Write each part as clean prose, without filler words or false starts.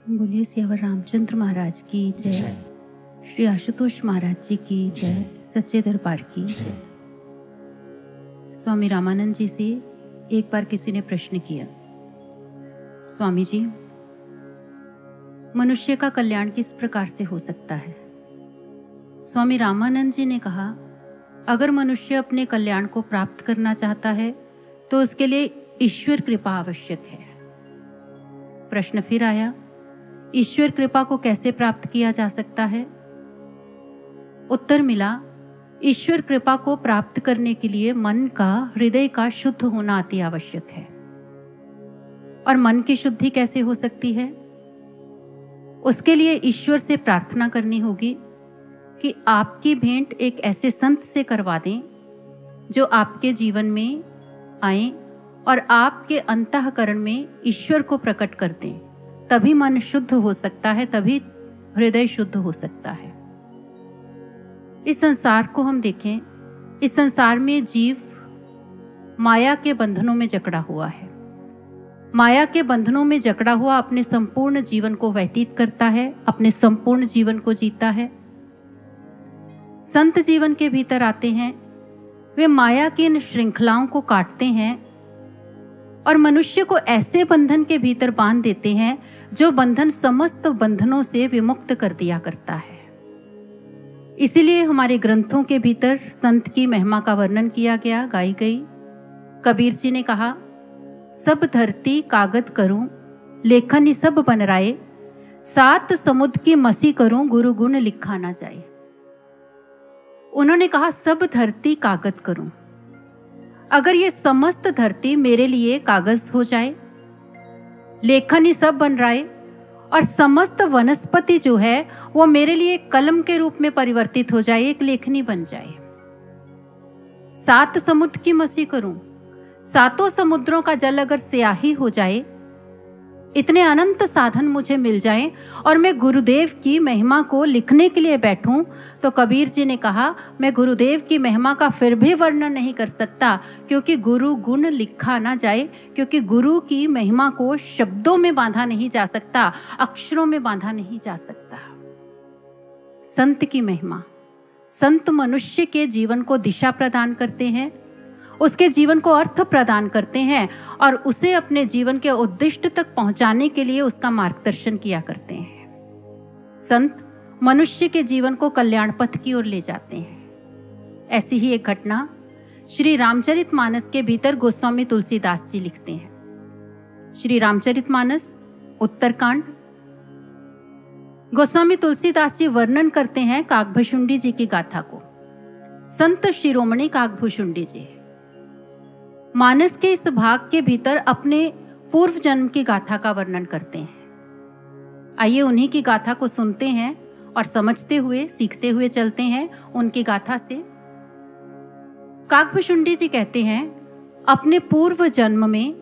बोलिए सियावर रामचंद्र महाराज की जय। श्री आशुतोष महाराज जी की जय। सच्चे दरबार की जय। स्वामी रामानंद जी से एक बार किसी ने प्रश्न किया, स्वामी जी, मनुष्य का कल्याण किस प्रकार से हो सकता है? स्वामी रामानंद जी ने कहा, अगर मनुष्य अपने कल्याण को प्राप्त करना चाहता है तो उसके लिए ईश्वर कृपा आवश्यक है। प्रश्न फिर आया, ईश्वर कृपा को कैसे प्राप्त किया जा सकता है? उत्तर मिला, ईश्वर कृपा को प्राप्त करने के लिए मन का, हृदय का शुद्ध होना अति आवश्यक है। और मन की शुद्धि कैसे हो सकती है? उसके लिए ईश्वर से प्रार्थना करनी होगी कि आपकी भेंट एक ऐसे संत से करवा दें जो आपके जीवन में आए और आपके अंतःकरण में ईश्वर को प्रकट कर दें। तभी मन शुद्ध हो सकता है, तभी हृदय शुद्ध हो सकता है। इस संसार को हम देखें, इस संसार में जीव माया के बंधनों में जकड़ा हुआ है। माया के बंधनों में जकड़ा हुआ अपने संपूर्ण जीवन को व्यतीत करता है, अपने संपूर्ण जीवन को जीता है। संत जीवन के भीतर आते हैं, वे माया की इन श्रृंखलाओं को काटते हैं और मनुष्य को ऐसे बंधन के भीतर बांध देते हैं जो बंधन समस्त बंधनों से विमुक्त कर दिया करता है। इसीलिए हमारे ग्रंथों के भीतर संत की महिमा का वर्णन किया गया, गाई गई। कबीर जी ने कहा, सब धरती कागद करूं, लेखन सब बन राए, सात समुद्र की मसी करूं, गुरु गुण लिखा ना जाए। उन्होंने कहा, सब धरती कागद करूं। अगर ये समस्त धरती मेरे लिए कागज हो जाए, लेखन ही सब बन रहा है और समस्त वनस्पति जो है वो मेरे लिए कलम के रूप में परिवर्तित हो जाए, एक लेखनी बन जाए। सात समुद्र की मसी करूं, सातों समुद्रों का जल अगर स्याही हो जाए, इतने अनंत साधन मुझे मिल जाएं और मैं गुरुदेव की महिमा को लिखने के लिए बैठूं, तो कबीर जी ने कहा, मैं गुरुदेव की महिमा का फिर भी वर्णन नहीं कर सकता, क्योंकि गुरु गुण लिखा ना जाए, क्योंकि गुरु की महिमा को शब्दों में बांधा नहीं जा सकता, अक्षरों में बांधा नहीं जा सकता। संत की महिमा, संत मनुष्य के जीवन को दिशा प्रदान करते हैं, उसके जीवन को अर्थ प्रदान करते हैं और उसे अपने जीवन के उद्दिष्ट तक पहुंचाने के लिए उसका मार्गदर्शन किया करते हैं। संत मनुष्य के जीवन को कल्याण पथ की ओर ले जाते हैं। ऐसी ही एक घटना श्री रामचरितमानस के भीतर गोस्वामी तुलसीदास जी लिखते हैं। श्री रामचरितमानस उत्तरकांड, गोस्वामी तुलसीदास जी वर्णन करते हैं काकभुशुंडी जी की गाथा को। संत शिरोमणि काकभुशुंडी जी मानस के इस भाग के भीतर अपने पूर्व जन्म की गाथा का वर्णन करते हैं। आइए उन्हीं की गाथा को सुनते हैं और समझते हुए, सीखते हुए चलते हैं उनकी गाथा से। काकभुशुंडी जी कहते हैं, अपने पूर्व जन्म में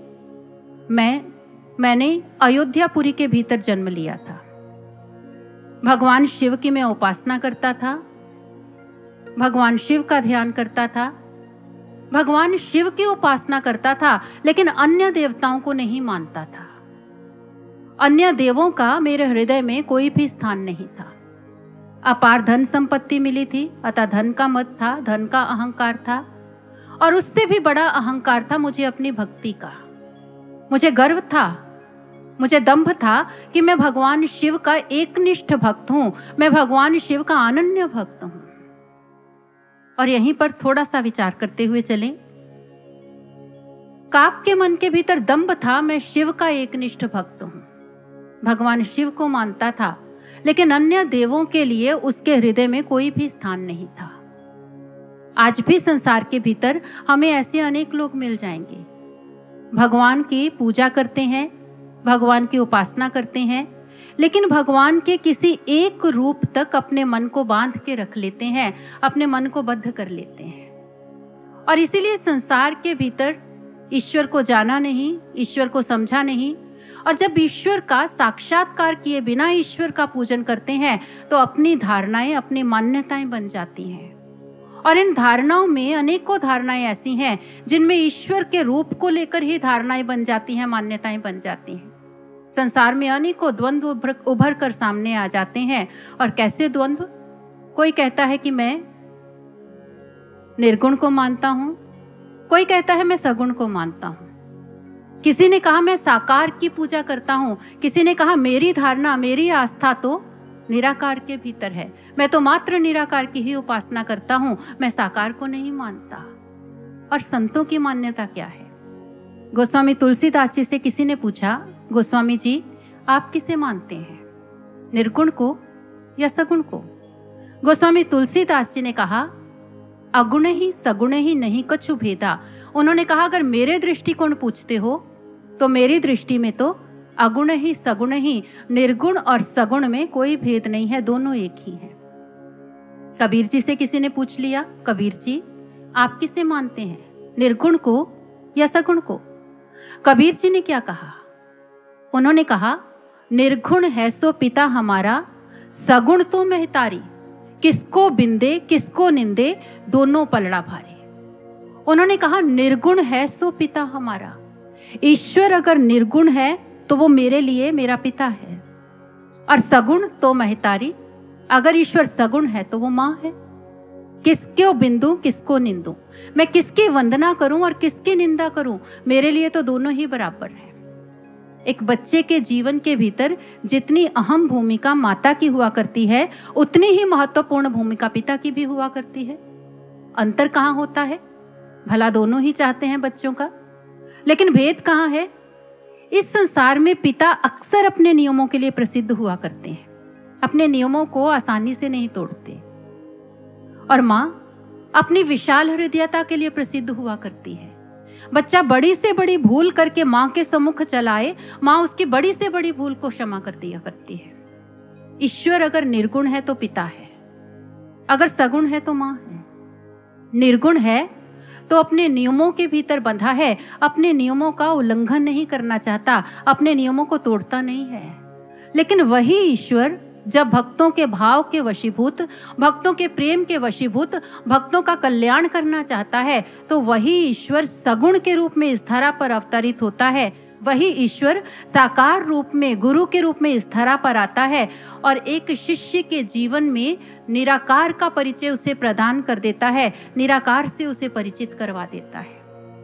मैंने अयोध्यापुरी के भीतर जन्म लिया था। भगवान शिव की मैं उपासना करता था, भगवान शिव का ध्यान करता था, भगवान शिव की उपासना करता था, लेकिन अन्य देवताओं को नहीं मानता था। अन्य देवों का मेरे हृदय में कोई भी स्थान नहीं था। अपार धन संपत्ति मिली थी, अतः धन का मद था, धन का अहंकार था, और उससे भी बड़ा अहंकार था मुझे अपनी भक्ति का। मुझे गर्व था, मुझे दंभ था कि मैं भगवान शिव का एकनिष्ठ भक्त हूं, मैं भगवान शिव का अनन्य भक्त हूं। और यहीं पर थोड़ा सा विचार करते हुए चलें। काक के मन के भीतर दंभ था, मैं शिव का एकनिष्ठ भक्त हूं, भगवान शिव को मानता था, लेकिन अन्य देवों के लिए उसके हृदय में कोई भी स्थान नहीं था। आज भी संसार के भीतर हमें ऐसे अनेक लोग मिल जाएंगे, भगवान की पूजा करते हैं, भगवान की उपासना करते हैं, लेकिन भगवान के किसी एक रूप तक अपने मन को बांध के रख लेते हैं, अपने मन को बद्ध कर लेते हैं। और इसीलिए संसार के भीतर ईश्वर को जाना नहीं, ईश्वर को समझा नहीं, और जब ईश्वर का साक्षात्कार किए बिना ईश्वर का पूजन करते हैं तो अपनी धारणाएं, अपनी मान्यताएं बन जाती हैं। और इन धारणाओं में अनेकों धारणाएं ऐसी हैं जिनमें ईश्वर के रूप को लेकर ही धारणाएं बन जाती हैं, मान्यताएं बन जाती हैं। संसार में अनेकों द्वंद्व उभर कर सामने आ जाते हैं। और कैसे द्वंद्व? कोई कहता है कि मैं निर्गुण को मानता हूं, कोई कहता है मैं सगुण को मानता हूं। किसी ने कहा मैं साकार की पूजा करता हूं, किसी ने कहा मेरी धारणा, मेरी आस्था तो निराकार के भीतर है, मैं तो मात्र निराकार की ही उपासना करता हूं, मैं साकार को नहीं मानता। और संतों की मान्यता क्या है? गोस्वामी तुलसीदास जी से किसी ने पूछा, गोस्वामी जी आप किसे मानते हैं, निर्गुण को या सगुण को? गोस्वामी तुलसीदास जी ने कहा, अगुण ही सगुण ही नहीं कछु भेदा। उन्होंने कहा अगर मेरे दृष्टिकोण पूछते हो तो मेरी दृष्टि में तो अगुण ही सगुण ही, निर्गुण और सगुण में कोई भेद नहीं है, दोनों एक ही है। कबीर जी से किसी ने पूछ लिया, कबीर जी आप किसे मानते हैं, निर्गुण को या सगुण को? कबीर जी ने क्या कहा? उन्होंने कहा निर्गुण है सो पिता हमारा, सगुण तो महतारी, किसको बिंदे किसको निंदे, दोनों पलड़ा भारे। उन्होंने कहा निर्गुण है सो पिता हमारा, ईश्वर अगर निर्गुण है तो वो मेरे लिए मेरा पिता है, और सगुण तो महतारी, अगर ईश्वर सगुण है तो वो माँ है। किसको बिंदु किसको निंदू, मैं किसकी वंदना करूं और किसकी निंदा करूं, मेरे लिए तो दोनों ही बराबर है। एक बच्चे के जीवन के भीतर जितनी अहम भूमिका माता की हुआ करती है, उतनी ही महत्वपूर्ण भूमिका पिता की भी हुआ करती है। अंतर कहाँ होता है? भला दोनों ही चाहते हैं बच्चों का, लेकिन भेद कहाँ है? इस संसार में पिता अक्सर अपने नियमों के लिए प्रसिद्ध हुआ करते हैं, अपने नियमों को आसानी से नहीं तोड़ते, और माँ अपनी विशाल हृदयता के लिए प्रसिद्ध हुआ करती है। बच्चा बड़ी से बड़ी भूल करके माँ के सम्मुख चलाए, माँ उसकी बड़ी से बड़ी भूल को क्षमा कर दिया करती है। ईश्वर अगर निर्गुण है तो पिता है, अगर सगुण है तो माँ है। निर्गुण है तो अपने नियमों के भीतर बंधा है, अपने नियमों का उल्लंघन नहीं करना चाहता, अपने नियमों को तोड़ता नहीं है। लेकिन वही ईश्वर जब भक्तों के भाव के वशीभूत, भक्तों के प्रेम के वशीभूत, भक्तों का कल्याण करना चाहता है, तो वही ईश्वर सगुण के रूप में इस धरा पर अवतरित होता है। वही ईश्वर साकार रूप में गुरु के रूप में इस धरा पर आता है और एक शिष्य के जीवन में निराकार का परिचय उसे प्रदान कर देता है, निराकार से उसे परिचित करवा देता है।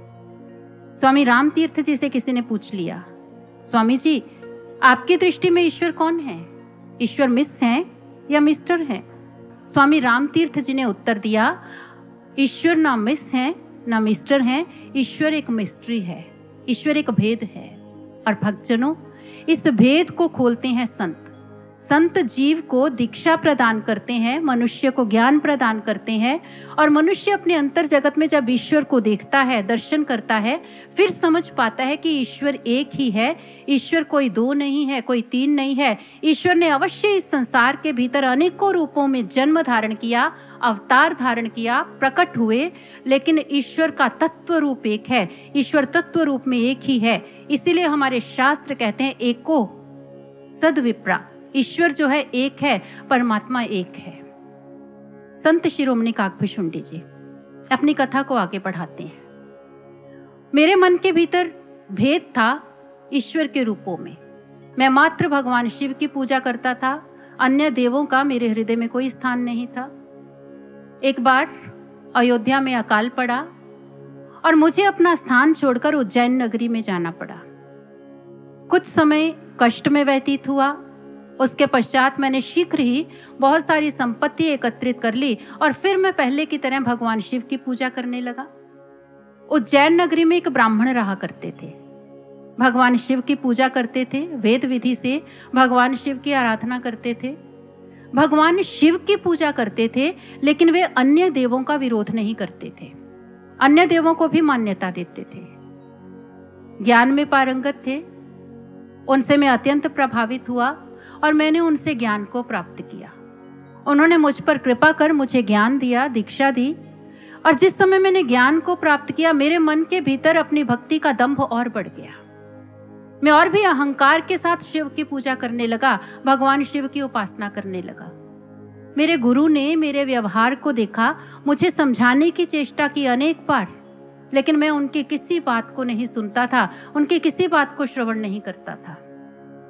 स्वामी राम तीर्थ जी से किसी ने पूछ लिया, स्वामी जी आपकी दृष्टि में ईश्वर कौन है, ईश्वर मिस हैं या मिस्टर हैं? स्वामी राम तीर्थ जी ने उत्तर दिया, ईश्वर ना मिस हैं ना मिस्टर हैं, ईश्वर एक मिस्ट्री है, ईश्वर एक भेद है। और भक्तजनों, इस भेद को खोलते हैं संत। संत जीव को दीक्षा प्रदान करते हैं, मनुष्य को ज्ञान प्रदान करते हैं, और मनुष्य अपने अंतर जगत में जब ईश्वर को देखता है, दर्शन करता है, फिर समझ पाता है कि ईश्वर एक ही है, ईश्वर कोई दो नहीं है, कोई तीन नहीं है। ईश्वर ने अवश्य इस संसार के भीतर अनेकों रूपों में जन्म धारण किया, अवतार धारण किया, प्रकट हुए, लेकिन ईश्वर का तत्व रूप एक है, ईश्वर तत्व रूप में एक ही है। इसीलिए हमारे शास्त्र कहते हैं एको सद्विप्रा, ईश्वर जो है एक है, परमात्मा एक है। संत शिरोमणि काकभीशुंडी जी अपनी कथा को आगे बढ़ाते हैं। मेरे मन के भीतर भेद था ईश्वर के रूपों में, मैं मात्र भगवान शिव की पूजा करता था, अन्य देवों का मेरे हृदय में कोई स्थान नहीं था। एक बार अयोध्या में अकाल पड़ा और मुझे अपना स्थान छोड़कर उज्जैन नगरी में जाना पड़ा। कुछ समय कष्ट में व्यतीत हुआ, उसके पश्चात मैंने शीघ्र ही बहुत सारी संपत्ति एकत्रित कर ली और फिर मैं पहले की तरह भगवान शिव की पूजा करने लगा। उज्जैन नगरी में एक ब्राह्मण रहा करते थे, भगवान शिव की पूजा करते थे, वेद विधि से भगवान शिव की आराधना करते थे, भगवान शिव की पूजा करते थे, लेकिन वे अन्य देवों का विरोध नहीं करते थे, अन्य देवों को भी मान्यता देते थे। ज्ञान में पारंगत थे, उनसे मैं अत्यंत प्रभावित हुआ और मैंने उनसे ज्ञान को प्राप्त किया। उन्होंने मुझ पर कृपा कर मुझे ज्ञान दिया, दीक्षा दी, और जिस समय मैंने ज्ञान को प्राप्त किया, मेरे मन के भीतर अपनी भक्ति का दंभ और बढ़ गया। मैं और भी अहंकार के साथ शिव की पूजा करने लगा, भगवान शिव की उपासना करने लगा। मेरे गुरु ने मेरे व्यवहार को देखा, मुझे समझाने की चेष्टा की अनेक बार, लेकिन मैं उनकी किसी बात को नहीं सुनता था, उनकी किसी बात को श्रवण नहीं करता था।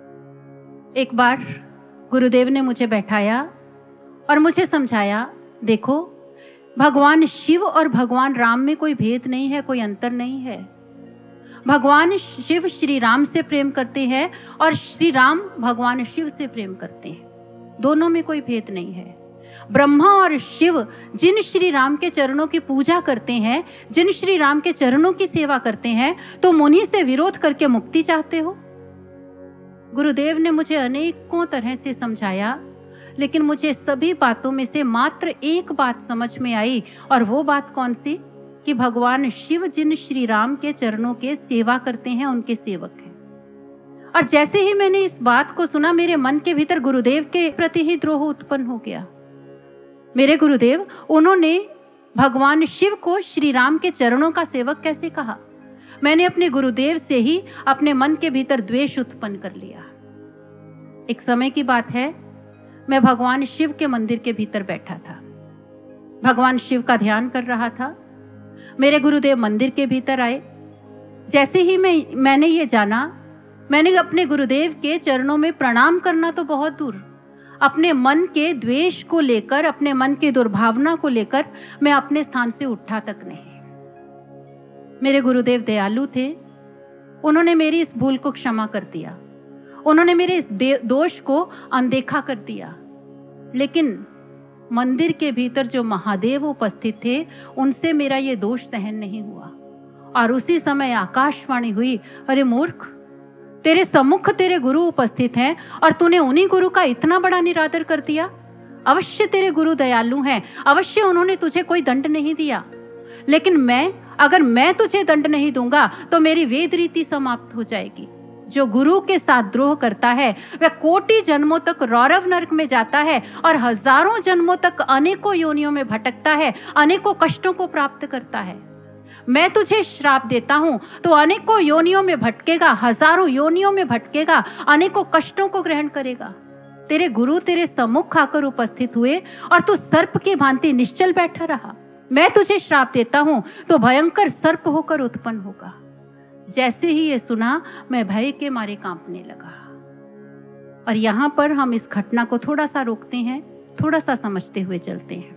एक बार गुरुदेव ने मुझे बैठाया और मुझे समझाया, देखो भगवान शिव और भगवान राम में कोई भेद नहीं है, कोई अंतर नहीं है। भगवान शिव श्री राम से प्रेम करते हैं और श्री राम भगवान शिव से प्रेम करते हैं, दोनों में कोई भेद नहीं है। ब्रह्मा और शिव जिन श्री राम के चरणों की पूजा करते हैं, जिन श्री राम के चरणों की सेवा करते हैं, तुम उन्हीं से विरोध करके मुक्ति चाहते हो। गुरुदेव ने मुझे अनेकों तरह से समझाया, लेकिन मुझे सभी बातों में से मात्र एक बात समझ में आई, और वो बात कौन सी? कि भगवान शिव जिन श्री राम के चरणों के सेवा करते हैं, उनके सेवक हैं। और जैसे ही मैंने इस बात को सुना, मेरे मन के भीतर गुरुदेव के प्रति ही द्रोह उत्पन्न हो गया। मेरे गुरुदेव, उन्होंने भगवान शिव को श्री राम के चरणों का सेवक कैसे कहा? मैंने अपने गुरुदेव से ही अपने मन के भीतर द्वेष उत्पन्न कर लिया। एक समय की बात है, मैं भगवान शिव के मंदिर के भीतर बैठा था, भगवान शिव का ध्यान कर रहा था। मेरे गुरुदेव मंदिर के भीतर आए। जैसे ही मैंने ये जाना, मैंने अपने गुरुदेव के चरणों में प्रणाम करना तो बहुत दूर, अपने मन के द्वेष को लेकर, अपने मन की दुर्भावना को लेकर मैं अपने स्थान से उठा तक नहीं। मेरे गुरुदेव दयालु थे, उन्होंने मेरी इस भूल को क्षमा कर दिया, उन्होंने मेरे इस दोष को अनदेखा कर दिया। लेकिन मंदिर के भीतर जो महादेव उपस्थित थे, उनसे मेरा ये दोष सहन नहीं हुआ। और उसी समय आकाशवाणी हुई, अरे मूर्ख, तेरे सम्मुख तेरे गुरु उपस्थित हैं और तूने उन्हीं गुरु का इतना बड़ा निरादर कर दिया। अवश्य तेरे गुरु दयालु हैं, अवश्य उन्होंने तुझे कोई दंड नहीं दिया, लेकिन अगर मैं तुझे दंड नहीं दूंगा तो मेरी वेद रीति समाप्त हो जाएगी। जो गुरु के साथ द्रोह करता है वह कोटि जन्मों तक रौरव नरक में जाता है और हजारों जन्मों तक अनेकों योनियों में भटकता है, अनेकों कष्टों को प्राप्त करता है। मैं तुझे श्राप देता हूं तो अनेकों योनियों में भटकेगा, हजारों योनियों में भटकेगा, अनेकों कष्टों को ग्रहण करेगा। तेरे गुरु तेरे सम्मुख आकर उपस्थित हुए और तू सर्प की भांति निश्चल बैठा रहा। मैं तुझे श्राप देता हूं तो भयंकर सर्प होकर उत्पन्न होगा। जैसे ही ये सुना, मैं भय के मारे कांपने लगा। और यहां पर हम इस घटना को थोड़ा सा रोकते हैं, थोड़ा सा समझते हुए चलते हैं।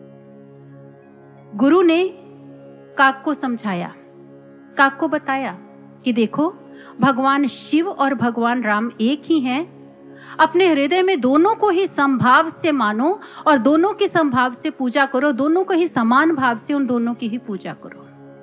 गुरु ने काक को समझाया, काक को बताया कि देखो, भगवान शिव और भगवान राम एक ही हैं। अपने हृदय में दोनों को ही समभाव से मानो और दोनों की समभाव से पूजा करो, दोनों को ही समान भाव से उन दोनों की ही पूजा करो।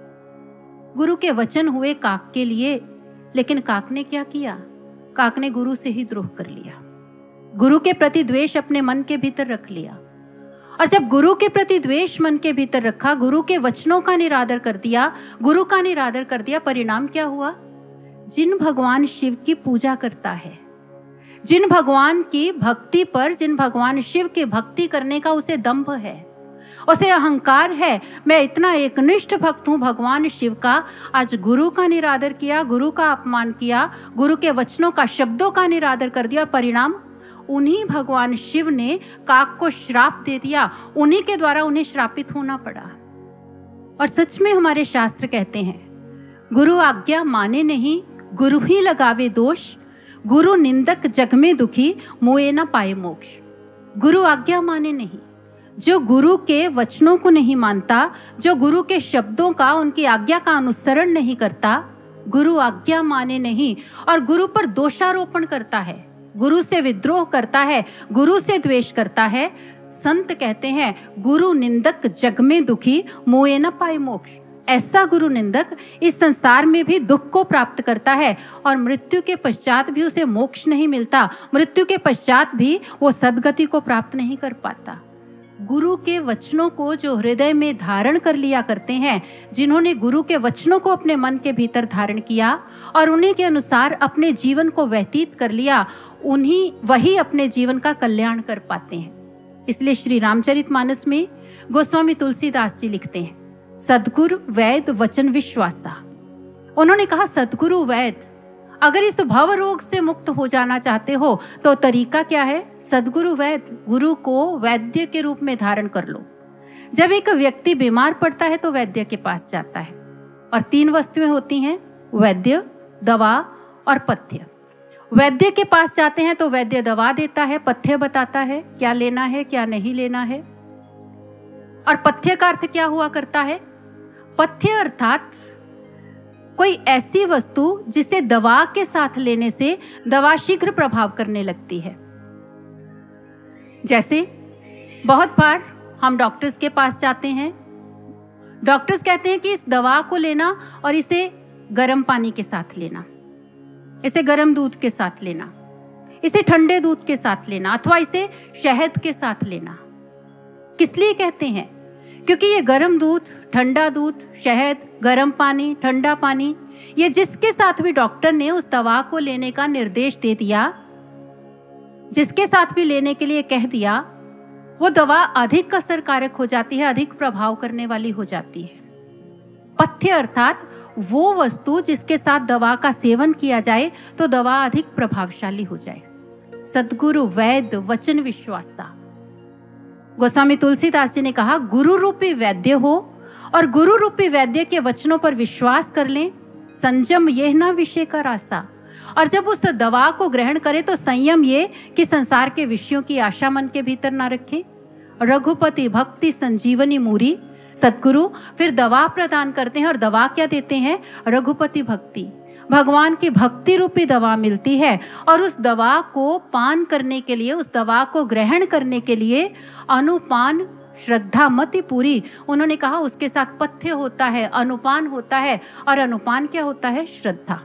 गुरु के वचन हुए काक के लिए, लेकिन काक ने क्या किया? काक ने गुरु से ही द्रोह कर लिया, गुरु के प्रति द्वेष अपने मन के भीतर रख लिया। और जब गुरु के प्रति द्वेष मन के भीतर रखा, गुरु के वचनों का निरादर कर दिया, गुरु का निरादर कर दिया, परिणाम क्या हुआ? जिन भगवान शिव की पूजा करता है, जिन भगवान की भक्ति पर, जिन भगवान शिव की भक्ति करने का उसे दंभ है, उसे अहंकार है, मैं इतना एकनिष्ठ भक्त हूं भगवान शिव का, आज गुरु का निरादर किया, गुरु का अपमान किया, गुरु के वचनों का, शब्दों का निरादर कर दिया। परिणाम, उन्हीं भगवान शिव ने काक को श्राप दे दिया, उन्हीं के द्वारा उन्हें श्रापित होना पड़ा। और सच में हमारे शास्त्र कहते हैं, गुरु आज्ञा माने नहीं, गुरु ही लगावे दोष, गुरु निंदक जग में दुखी, मोए न पाए मोक्ष। गुरु आज्ञा माने नहीं, जो गुरु के वचनों को नहीं मानता, जो गुरु के शब्दों का, उनकी आज्ञा का अनुसरण नहीं करता, गुरु आज्ञा माने नहीं और गुरु पर दोषारोपण करता है, गुरु से विद्रोह करता है, गुरु से द्वेष करता है। संत कहते हैं, गुरु निंदक जग में दुखी, मोए न पाए मोक्ष। ऐसा गुरु निंदक इस संसार में भी दुख को प्राप्त करता है और मृत्यु के पश्चात भी उसे मोक्ष नहीं मिलता, मृत्यु के पश्चात भी वो सद्गति को प्राप्त नहीं कर पाता। गुरु के वचनों को जो हृदय में धारण कर लिया करते हैं, जिन्होंने गुरु के वचनों को अपने मन के भीतर धारण किया और उन्हीं के अनुसार अपने जीवन को व्यतीत कर लिया, वही अपने जीवन का कल्याण कर पाते हैं। इसलिए श्री रामचरितमानस में गोस्वामी तुलसीदास जी लिखते हैं, सद्गुरु वैद वचन विश्वासा। उन्होंने कहा, सद्गुरु वैद, अगर इस भव रोग से मुक्त हो जाना चाहते हो तो तरीका क्या है? सद्गुरु वैद, गुरु को वैद्य के रूप में धारण कर लो। जब एक व्यक्ति बीमार पड़ता है तो वैद्य के पास जाता है और 3 वस्तुएं होती हैं, वैद्य, दवा और पथ्य। वैद्य के पास जाते हैं तो वैद्य दवा देता है, पथ्य बताता है क्या लेना है क्या नहीं लेना है। और पथ्य का अर्थ क्या हुआ करता है? पथ्य अर्थात कोई ऐसी वस्तु जिसे दवा के साथ लेने से दवा शीघ्र प्रभाव करने लगती है। जैसे बहुत बार हम डॉक्टर्स के पास जाते हैं, डॉक्टर्स कहते हैं कि इस दवा को लेना और इसे गर्म पानी के साथ लेना, इसे गर्म दूध के साथ लेना, इसे ठंडे दूध के साथ लेना, अथवा इसे शहद के साथ लेना। किस लिए कहते हैं? क्योंकि ये गर्म दूध, ठंडा दूध, शहद, गर्म पानी, ठंडा पानी, ये जिसके साथ भी डॉक्टर ने उस दवा को लेने का निर्देश दे दिया, जिसके साथ भी लेने के लिए कह दिया, वो दवा अधिक असरकारक हो जाती है, अधिक प्रभाव करने वाली हो जाती है। पथ्य अर्थात वो वस्तु जिसके साथ दवा का सेवन किया जाए तो दवा अधिक प्रभावशाली हो जाए। सद्गुरु वैद्य वचन विश्वासा। गोस्वामी तुलसीदास जी ने कहा, गुरु रूपी वैद्य हो और गुरु रूपी वैद्य के वचनों पर विश्वास कर लें। संयम यह ना विषय का रासा। और जब उस दवा को ग्रहण करें तो संयम ये कि संसार के विषयों की आशा मन के भीतर ना रखें। रघुपति भक्ति संजीवनी मूरी। सद्गुरु फिर दवा प्रदान करते हैं, और दवा क्या देते हैं? रघुपति भक्ति, भगवान की भक्ति रूपी दवा मिलती है। और उस दवा को पान करने के लिए, उस दवा को ग्रहण करने के लिए अनुपान श्रद्धा मति पूरी। उन्होंने कहा उसके साथ पथ्य होता है, अनुपान होता है, और अनुपान क्या होता है? श्रद्धा।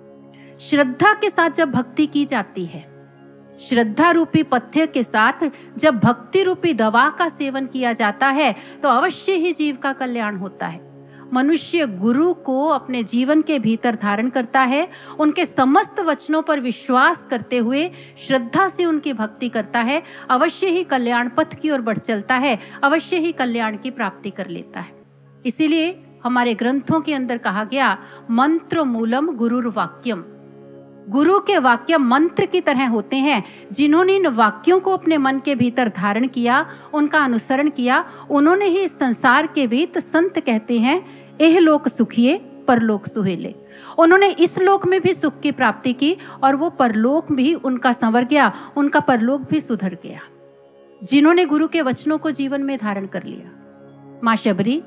श्रद्धा के साथ जब भक्ति की जाती है, श्रद्धा रूपी पथ्य के साथ जब भक्ति रूपी दवा का सेवन किया जाता है तो अवश्य ही जीव का कल्याण होता है। मनुष्य गुरु को अपने जीवन के भीतर धारण करता है, उनके समस्त वचनों पर विश्वास करते हुए श्रद्धा से उनकी भक्ति करता है, अवश्य ही कल्याण पथ की ओर बढ़ चलता है, अवश्य ही कल्याण की प्राप्ति कर लेता है। इसीलिए हमारे ग्रंथों के अंदर कहा गया, मंत्र मूलम गुरुर्वाक्यम। गुरु के वाक्य मंत्र की तरह होते हैं। जिन्होंने इन वाक्यों को अपने मन के भीतर धारण किया, उनका अनुसरण किया, उन्होंने ही इस संसार के बीत संत कहते हैं, एह लोक सुखिए परलोक सुहेले। उन्होंने इस लोक में भी सुख की प्राप्ति की और वो परलोक भी उनका संवर गया, उनका परलोक भी सुधर गया, जिन्होंने गुरु के वचनों को जीवन में धारण कर लिया। माँ शबरी,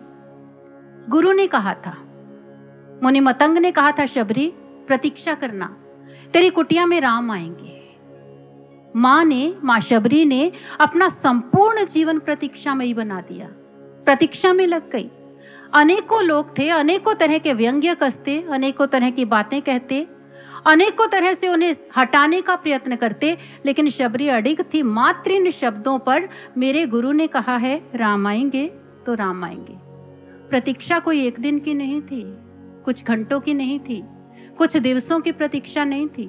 गुरु ने कहा था, मुनि मतंग ने कहा था, शबरी प्रतीक्षा करना, तेरी कुटिया में राम आएंगे। माँ शबरी ने अपना संपूर्ण जीवन प्रतीक्षा में ही बना दिया, प्रतीक्षा में लग गई। अनेकों लोग थे, अनेकों तरह के व्यंग्य कसते, अनेकों तरह की बातें कहते, अनेकों तरह से उन्हें हटाने का प्रयत्न करते, लेकिन शबरी अडिग थी मात्र इन शब्दों पर, मेरे गुरु ने कहा है राम आएंगे तो राम आएंगे। प्रतीक्षा कोई एक दिन की नहीं थी, कुछ घंटों की नहीं थी, कुछ दिवसों की प्रतीक्षा नहीं थी,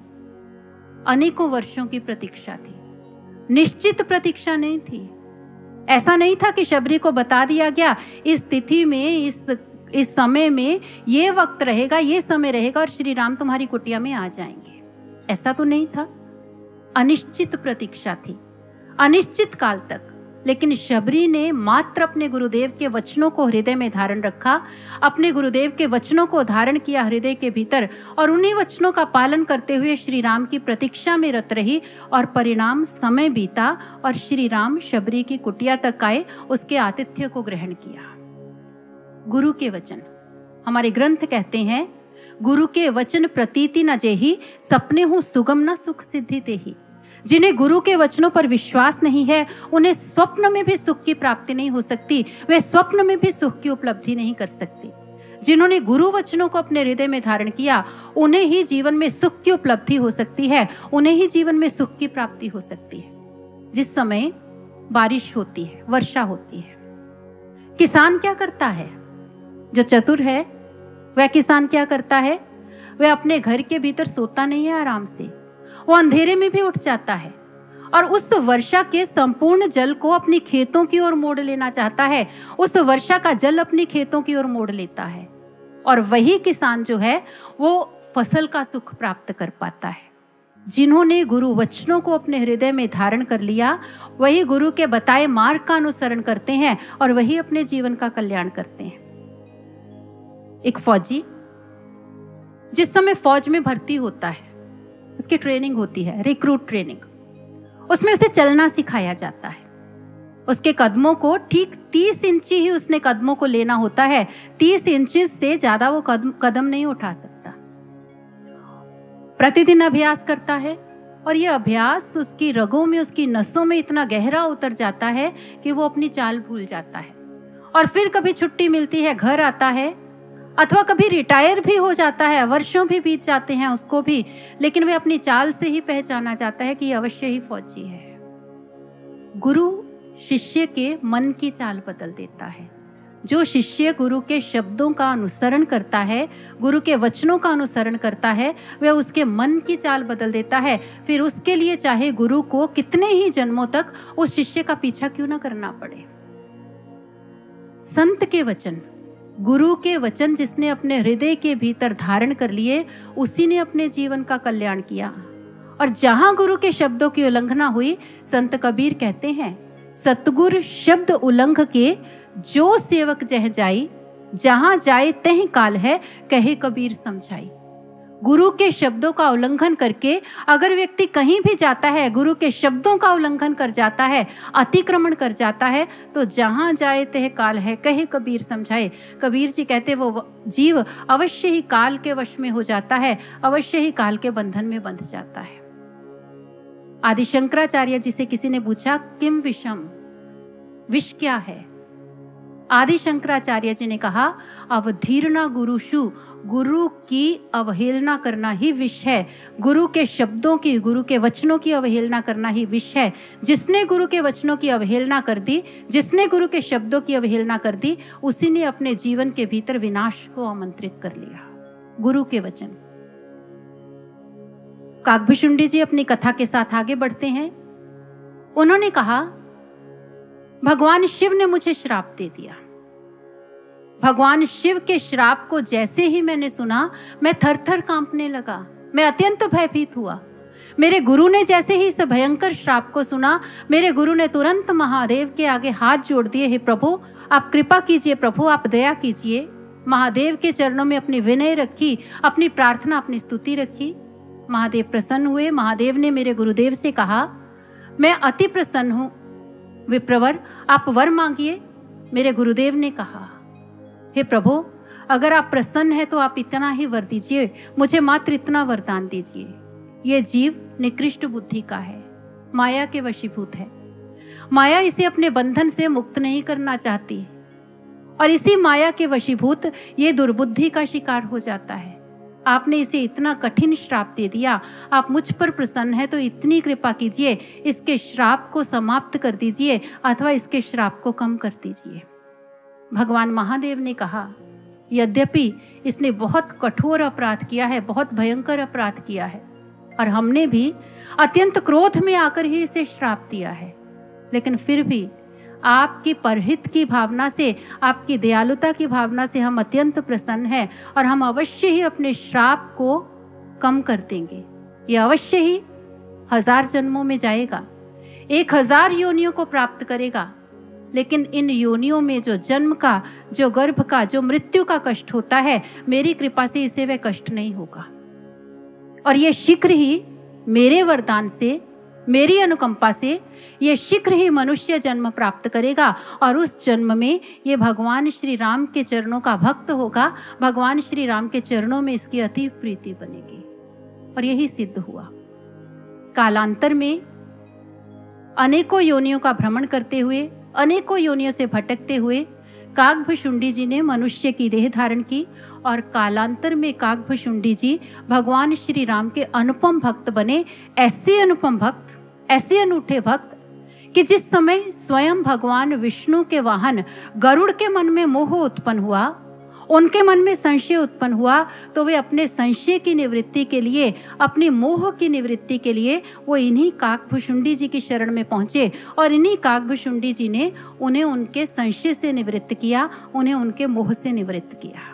अनेकों वर्षों की प्रतीक्षा थी, निश्चित प्रतीक्षा नहीं थी। ऐसा नहीं था कि शबरी को बता दिया गया इस तिथि में, इस समय में ये वक्त रहेगा, ये समय रहेगा और श्री राम तुम्हारी कुटिया में आ जाएंगे। ऐसा तो नहीं था, अनिश्चित प्रतीक्षा थी, अनिश्चित काल तक। लेकिन शबरी ने मात्र अपने गुरुदेव के वचनों को हृदय में धारण रखा, अपने गुरुदेव के वचनों को धारण किया हृदय के भीतर, और उन्हीं वचनों का पालन करते हुए श्री राम की प्रतीक्षा में रत रही। और परिणाम समय बीता और श्री राम शबरी की कुटिया तक आए, उसके आतिथ्य को ग्रहण किया। गुरु के वचन, हमारे ग्रंथ कहते हैं, गुरु के वचन प्रतीति न जेहि, सपने हो सुगम न सुख सिद्धि तेहि। जिन्हें गुरु के वचनों पर विश्वास नहीं है, उन्हें स्वप्न में भी सुख की प्राप्ति नहीं हो सकती, वे स्वप्न में भी सुख की उपलब्धि नहीं कर सकती। जिन्होंने गुरु वचनों को अपने हृदय में धारण किया, उन्हें ही जीवन में सुख की उपलब्धि हो सकती है, उन्हें ही जीवन में सुख की प्राप्ति हो सकती है। जिस समय बारिश होती है, वर्षा होती है, किसान क्या करता है? जो चतुर है वह किसान क्या करता है? वह अपने घर के भीतर सोता नहीं है आराम से, वो अंधेरे में भी उठ जाता है और उस वर्षा के संपूर्ण जल को अपनी खेतों की ओर मोड़ लेना चाहता है। उस वर्षा का जल अपनी खेतों की ओर मोड़ लेता है, और वही किसान जो है वो फसल का सुख प्राप्त कर पाता है। जिन्होंने गुरु वचनों को अपने हृदय में धारण कर लिया, वही गुरु के बताए मार्ग का अनुसरण करते हैं और वही अपने जीवन का कल्याण करते हैं। एक फौजी जिस समय फौज में भर्ती होता है, उसकी ट्रेनिंग होती है, रिक्रूट ट्रेनिंग। उसमें उसे चलना सिखाया जाता है। उसके कदमों को ठीक 30 इंची ही उसने कदमों को लेना होता है। 30 इंची से ज्यादा वो कदम नहीं उठा सकता। प्रतिदिन अभ्यास करता है और ये अभ्यास उसकी रगों में, उसकी नसों में इतना गहरा उतर जाता है कि वो अपनी चाल भूल जाता है। और फिर कभी छुट्टी मिलती है, घर आता है, अथवा कभी रिटायर भी हो जाता है, वर्षों भी बीत जाते हैं उसको भी, लेकिन वे अपनी चाल से ही पहचाना जाता है कि ये अवश्य ही फौजी है। गुरु शिष्य के मन की चाल बदल देता है। जो शिष्य गुरु के शब्दों का अनुसरण करता है, गुरु के वचनों का अनुसरण करता है, वह उसके मन की चाल बदल देता है। फिर उसके लिए चाहे गुरु को कितने ही जन्मों तक उस शिष्य का पीछा क्यों ना करना पड़े। संत के वचन, गुरु के वचन जिसने अपने हृदय के भीतर धारण कर लिए, उसी ने अपने जीवन का कल्याण किया। और जहां गुरु के शब्दों की उल्लंघना हुई, संत कबीर कहते हैं, सतगुर शब्द उल्लंघ के जो सेवक जह जाई, जहां जाए तह काल है, कहे कबीर समझाई। गुरु के शब्दों का उल्लंघन करके अगर व्यक्ति कहीं भी जाता है, गुरु के शब्दों का उल्लंघन कर जाता है, अतिक्रमण कर जाता है, तो जहां जाए तह काल है, कहे कबीर समझाए। कबीर जी कहते वो जीव अवश्य ही काल के वश में हो जाता है, अवश्य ही काल के बंधन में बंध जाता है। आदि शंकराचार्य जी से किसी ने पूछा, किम विषम, विष क्या है? आदि शंकराचार्य जी ने कहा, अवधीर्णा गुरुषु, गुरु की अवहेलना करना ही विष है। गुरु के शब्दों की, गुरु के वचनों की अवहेलना करना ही विष है। जिसने गुरु के वचनों की अवहेलना कर दी, जिसने गुरु के शब्दों की अवहेलना कर दी, उसी ने अपने जीवन के भीतर विनाश को आमंत्रित कर लिया। गुरु के वचन। काकभुशुंडी जी अपनी कथा के साथ आगे बढ़ते हैं। उन्होंने कहा, भगवान शिव ने मुझे श्राप दे दिया। भगवान शिव के श्राप को जैसे ही मैंने सुना, मैं थर-थर कांपने लगा, मैं अत्यंत भयभीत हुआ। मेरे गुरु ने जैसे ही इस भयंकर श्राप को सुना, मेरे गुरु ने तुरंत महादेव के आगे हाथ जोड़ दिए, हे प्रभु आप कृपा कीजिए, प्रभु आप दया कीजिए। महादेव के चरणों में अपनी विनय रखी, अपनी प्रार्थना, अपनी स्तुति रखी। महादेव प्रसन्न हुए। महादेव ने मेरे गुरुदेव से कहा, मैं अति प्रसन्न हूं विप्रवर, आप वर मांगिए। मेरे गुरुदेव ने कहा, हे प्रभु अगर आप प्रसन्न हैं तो आप इतना ही वर दीजिए, मुझे मात्र इतना वरदान दीजिए। ये जीव निकृष्ट बुद्धि का है, माया के वशीभूत है। माया इसे अपने बंधन से मुक्त नहीं करना चाहती और इसी माया के वशीभूत ये दुर्बुद्धि का शिकार हो जाता है। आपने इसे इतना कठिन श्राप दे दिया, आप मुझ पर प्रसन्न है तो इतनी कृपा कीजिए, इसके श्राप को समाप्त कर दीजिए अथवा इसके श्राप को कम कर दीजिए। भगवान महादेव ने कहा, यद्यपि इसने बहुत कठोर अपराध किया है, बहुत भयंकर अपराध किया है और हमने भी अत्यंत क्रोध में आकर ही इसे श्राप दिया है, लेकिन फिर भी आपकी परहित की भावना से, आपकी दयालुता की भावना से हम अत्यंत प्रसन्न हैं और हम अवश्य ही अपने श्राप को कम कर देंगे। ये अवश्य ही 1000 जन्मों में जाएगा, 1000 योनियों को प्राप्त करेगा, लेकिन इन योनियों में जो जन्म का, जो गर्भ का, जो मृत्यु का कष्ट होता है, मेरी कृपा से इसे वह कष्ट नहीं होगा और ये शीघ्र ही मेरे वरदान से, मेरी अनुकंपा से ये शीघ्र ही मनुष्य जन्म प्राप्त करेगा और उस जन्म में ये भगवान श्री राम के चरणों का भक्त होगा। भगवान श्री राम के चरणों में इसकी अति प्रीति बनेगी और यही सिद्ध हुआ। कालांतर में अनेकों योनियों का भ्रमण करते हुए, अनेकों योनियों से भटकते हुए काकभुशुंडी जी ने मनुष्य की देह धारण की और कालांतर में काकभुशुंडी जी भगवान श्री राम के अनुपम भक्त बने। ऐसे अनुपम भक्त, ऐसे अनूठे भक्त कि जिस समय स्वयं भगवान विष्णु के वाहन गरुड़ के मन में मोह उत्पन्न हुआ, उनके मन में संशय उत्पन्न हुआ, तो वे अपने संशय की निवृत्ति के लिए, अपनी मोह की निवृत्ति के लिए वो इन्हीं काकभुशुंडी जी की शरण में पहुंचे और इन्हीं काकभुशुंडी जी ने उन्हें उनके संशय से निवृत्त किया, उन्हें उनके मोह से निवृत्त किया।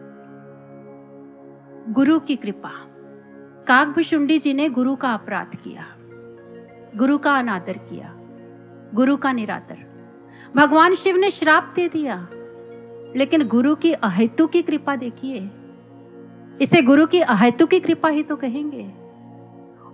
गुरु की कृपा। काकभुशुंडी जी ने गुरु का अपराध किया, गुरु का अनादर किया, गुरु का निरादर। भगवान शिव ने श्राप दे दिया, लेकिन गुरु की अहेतु की कृपा देखिए, इसे गुरु की अहेतु की कृपा ही तो कहेंगे।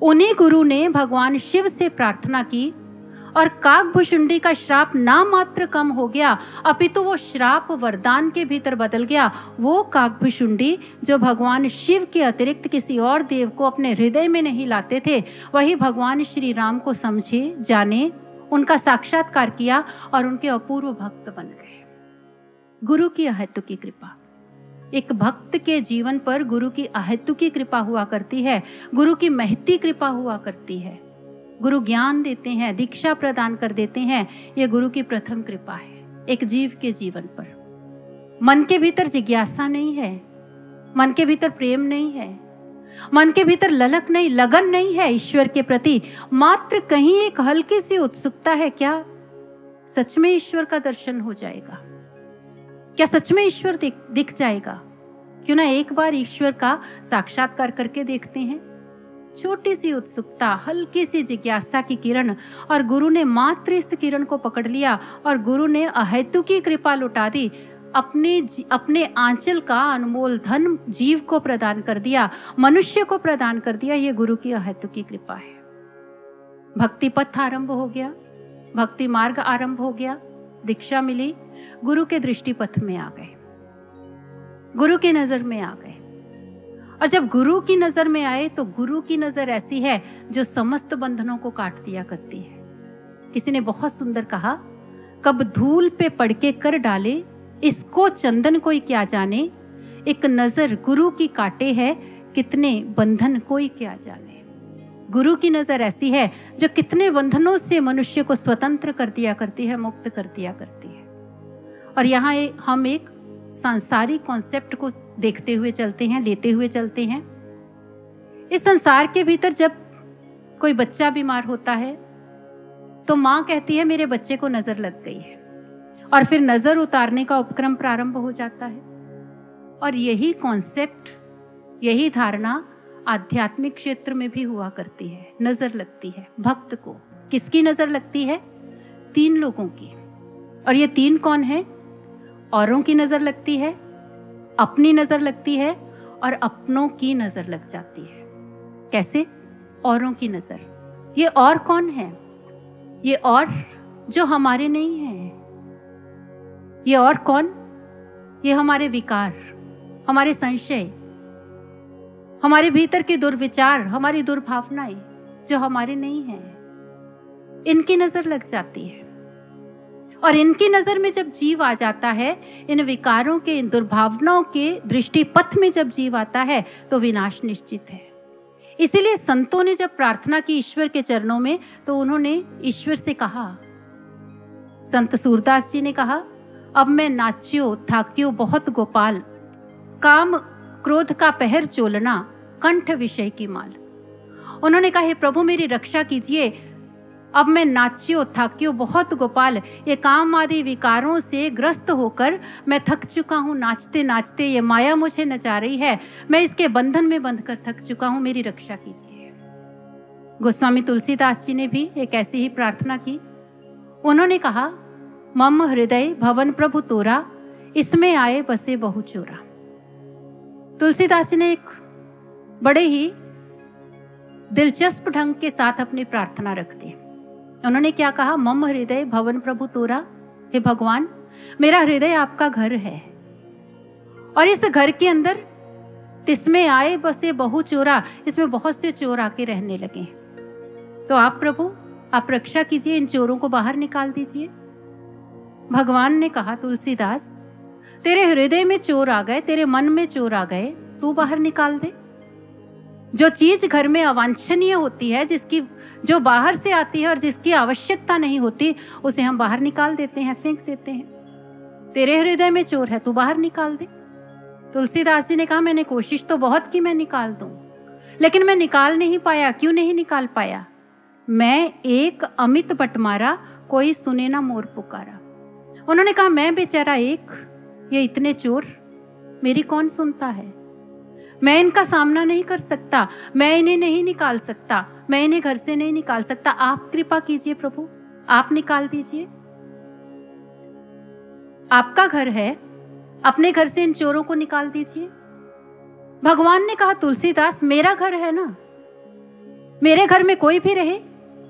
उन्हीं गुरु ने भगवान शिव से प्रार्थना की और काकभुशुंडी का श्राप ना मात्र कम हो गया, अपितु वो श्राप वरदान के भीतर बदल गया। वो काकभुशुंडी जो भगवान शिव के अतिरिक्त किसी और देव को अपने हृदय में नहीं लाते थे, वही भगवान श्री राम को समझे, जाने, उनका साक्षात्कार किया और उनके अपूर्व भक्त बन गए। गुरु की अहेतुकी कृपा, एक भक्त के जीवन पर गुरु की अहेतुकी कृपा हुआ करती है, गुरु की महती कृपा हुआ करती है। गुरु ज्ञान देते हैं, दीक्षा प्रदान कर देते हैं, यह गुरु की प्रथम कृपा है एक जीव के जीवन पर। मन के भीतर जिज्ञासा नहीं है, मन के भीतर प्रेम नहीं है, मन के भीतर ललक नहीं, लगन नहीं है ईश्वर के प्रति, मात्र कहीं एक हल्की सी उत्सुकता है। क्या सच में ईश्वर का दर्शन हो जाएगा? क्या सच में ईश्वर दिख जाएगा? क्यों ना एक बार ईश्वर का साक्षात्कार करके देखते हैं। छोटी सी उत्सुकता, हल्की सी जिज्ञासा की किरण, और गुरु ने मात्र इस किरण को पकड़ लिया और गुरु ने अहेतुकी कृपा लुटा दी। अपने आंचल का अनमोल धन जीव को प्रदान कर दिया, मनुष्य को प्रदान कर दिया। ये गुरु की अहेतुकी कृपा है। भक्ति पथ आरंभ हो गया, भक्ति मार्ग आरंभ हो गया, दीक्षा मिली, गुरु के दृष्टि पथ में आ गए, गुरु की नजर में आ गए। और जब गुरु की नजर में आए तो गुरु की नजर ऐसी है जो समस्त बंधनों को काट दिया करती है। किसी ने बहुत सुंदर कहा, कब धूल पे पड़ के कर डाले, इसको चंदन कोई क्या जाने, एक नजर गुरु की काटे है, कितने बंधन कोई क्या जाने। गुरु की नजर ऐसी है जो कितने बंधनों से मनुष्य को स्वतंत्र कर दिया करती है, मुक्त कर दिया करती है। और यहाँ हम एक सांसारिक कॉन्सेप्ट को देखते हुए चलते हैं, लेते हुए चलते हैं। इस संसार के भीतर जब कोई बच्चा बीमार होता है तो माँ कहती है मेरे बच्चे को नजर लग गई है, और फिर नजर उतारने का उपक्रम प्रारंभ हो जाता है। और यही कॉन्सेप्ट, यही धारणा आध्यात्मिक क्षेत्र में भी हुआ करती है। नजर लगती है भक्त को। किसकी नजर लगती है? 3 लोगों की। और ये 3 कौन है? औरों की नजर लगती है, अपनी नजर लगती है, और अपनों की नजर लग जाती है। कैसे? औरों की नजर। ये और कौन है? ये और जो हमारे नहीं है। ये और कौन? ये हमारे विकार, हमारे संशय, हमारे भीतर के दुर्विचार, हमारी दुर्भावनाएं जो हमारे नहीं हैं, इनकी नजर लग जाती है। और इनकी नजर में जब जीव आ जाता है, इन विकारों के, इन दुर्भावनाओं के दृष्टि पथ में जब जीव आता है तो विनाश निश्चित है। इसीलिए संतों ने जब प्रार्थना की ईश्वर के चरणों में, तो उन्होंने ईश्वर से कहा, संत सूरदास जी ने कहा, अब मैं नाच्यो थाक्यो बहुत गोपाल, काम क्रोध का पहर चोलना, कंठ विषय की माल। उन्होंने कहा, हे प्रभु मेरी रक्षा कीजिए, अब मैं नाच्यो थाक्यो बहुत गोपाल, ये काम आदि विकारों से ग्रस्त होकर मैं थक चुका हूँ। नाचते नाचते ये माया मुझे नचा रही है, मैं इसके बंधन में बंधकर थक चुका हूँ, मेरी रक्षा कीजिए। गोस्वामी तुलसीदास जी ने भी एक ऐसी ही प्रार्थना की। उन्होंने कहा, मम हृदय भवन प्रभु तोरा, इसमें आए बसे बहु चोरा। तुलसीदास जी ने एक बड़े ही दिलचस्प ढंग के साथ अपनी प्रार्थना रख दी। उन्होंने क्या कहा? मम हृदय भवन प्रभु तोरा, हे भगवान मेरा हृदय आपका घर है, और इस घर के अंदर तिसमें आए बसे बहु चोरा, इसमें बहुत से चोर आके रहने लगे। तो आप प्रभु, आप रक्षा कीजिए, इन चोरों को बाहर निकाल दीजिए। भगवान ने कहा, तुलसीदास तेरे हृदय में चोर आ गए, तेरे मन में चोर आ गए, तू बाहर निकाल दे। जो चीज घर में अवांछनीय होती है, जिसकी जो बाहर से आती है और जिसकी आवश्यकता नहीं होती, उसे हम बाहर निकाल देते हैं, फेंक देते हैं। तेरे हृदय में चोर है, तू बाहर निकाल दे। तुलसीदास जी ने कहा, मैंने कोशिश तो बहुत की मैं निकाल दूं, लेकिन मैं निकाल नहीं पाया। क्यों नहीं निकाल पाया? मैं एक अमित बटमारा, कोई सुने ना मोर पुकारा। उन्होंने कहा, मैं बेचारा एक, ये इतने चोर, मेरी कौन सुनता है? मैं इनका सामना नहीं कर सकता, मैं इन्हें नहीं निकाल सकता, मैं इन्हें घर से नहीं निकाल सकता। आप कृपा कीजिए प्रभु, आप निकाल दीजिए। आपका घर है, अपने घर से इन चोरों को निकाल दीजिए। भगवान ने कहा, तुलसीदास मेरा घर है ना, मेरे घर में कोई भी रहे,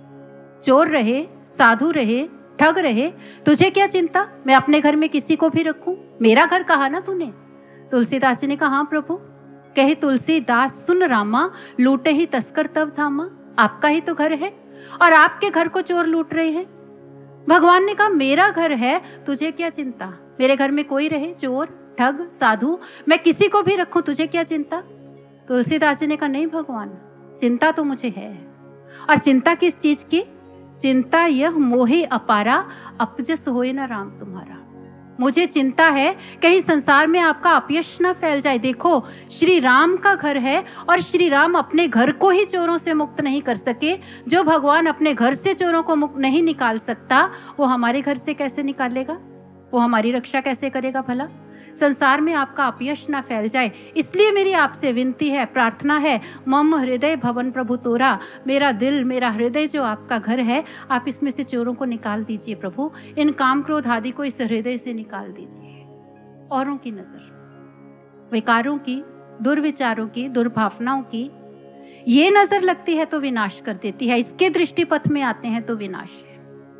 चोर रहे, साधु रहे, ठग रहे, तुझे क्या चिंता? मैं अपने घर में किसी को भी रखूं, मेरा घर कहा ना तूने। तुलसीदास जी ने कहा, हाँ प्रभु। कहे तुलसीदास सुन रामा, लूटे ही तस्कर तब थामा। आपका ही तो घर है और आपके घर को चोर लूट रहे हैं। भगवान ने कहा, मेरा घर है, तुझे क्या चिंता? मेरे घर में कोई रहे, चोर, ठग, साधु, मैं किसी को भी रखूं, तुझे क्या चिंता? तुलसीदास जी ने कहा, नहीं भगवान, चिंता तो मुझे है। और चिंता किस चीज की? चिंता यह मोहे अपारा, अपजस होए न राम तुम्हारा। मुझे चिंता है कहीं संसार में आपका अपयश न फैल जाए। देखो, श्री राम का घर है और श्री राम अपने घर को ही चोरों से मुक्त नहीं कर सके। जो भगवान अपने घर से चोरों को मुक्त नहीं निकाल सकता, वो हमारे घर से कैसे निकालेगा? वो हमारी रक्षा कैसे करेगा भला? संसार में आपका अपयश ना फैल जाए, इसलिए मेरी आपसे विनती है, प्रार्थना है, मम हृदय भवन प्रभु तोरा। मेरा दिल, मेरा हृदय जो आपका घर है, आप इसमें से चोरों को निकाल दीजिए प्रभु। इन काम क्रोध आदि को इस हृदय से निकाल दीजिए। औरों की नजर, विकारों की, दुर्विचारों की, दुर्भावनाओं की ये नजर लगती है तो विनाश कर देती है, इसके दृष्टि पथ में आते हैं तो विनाश है।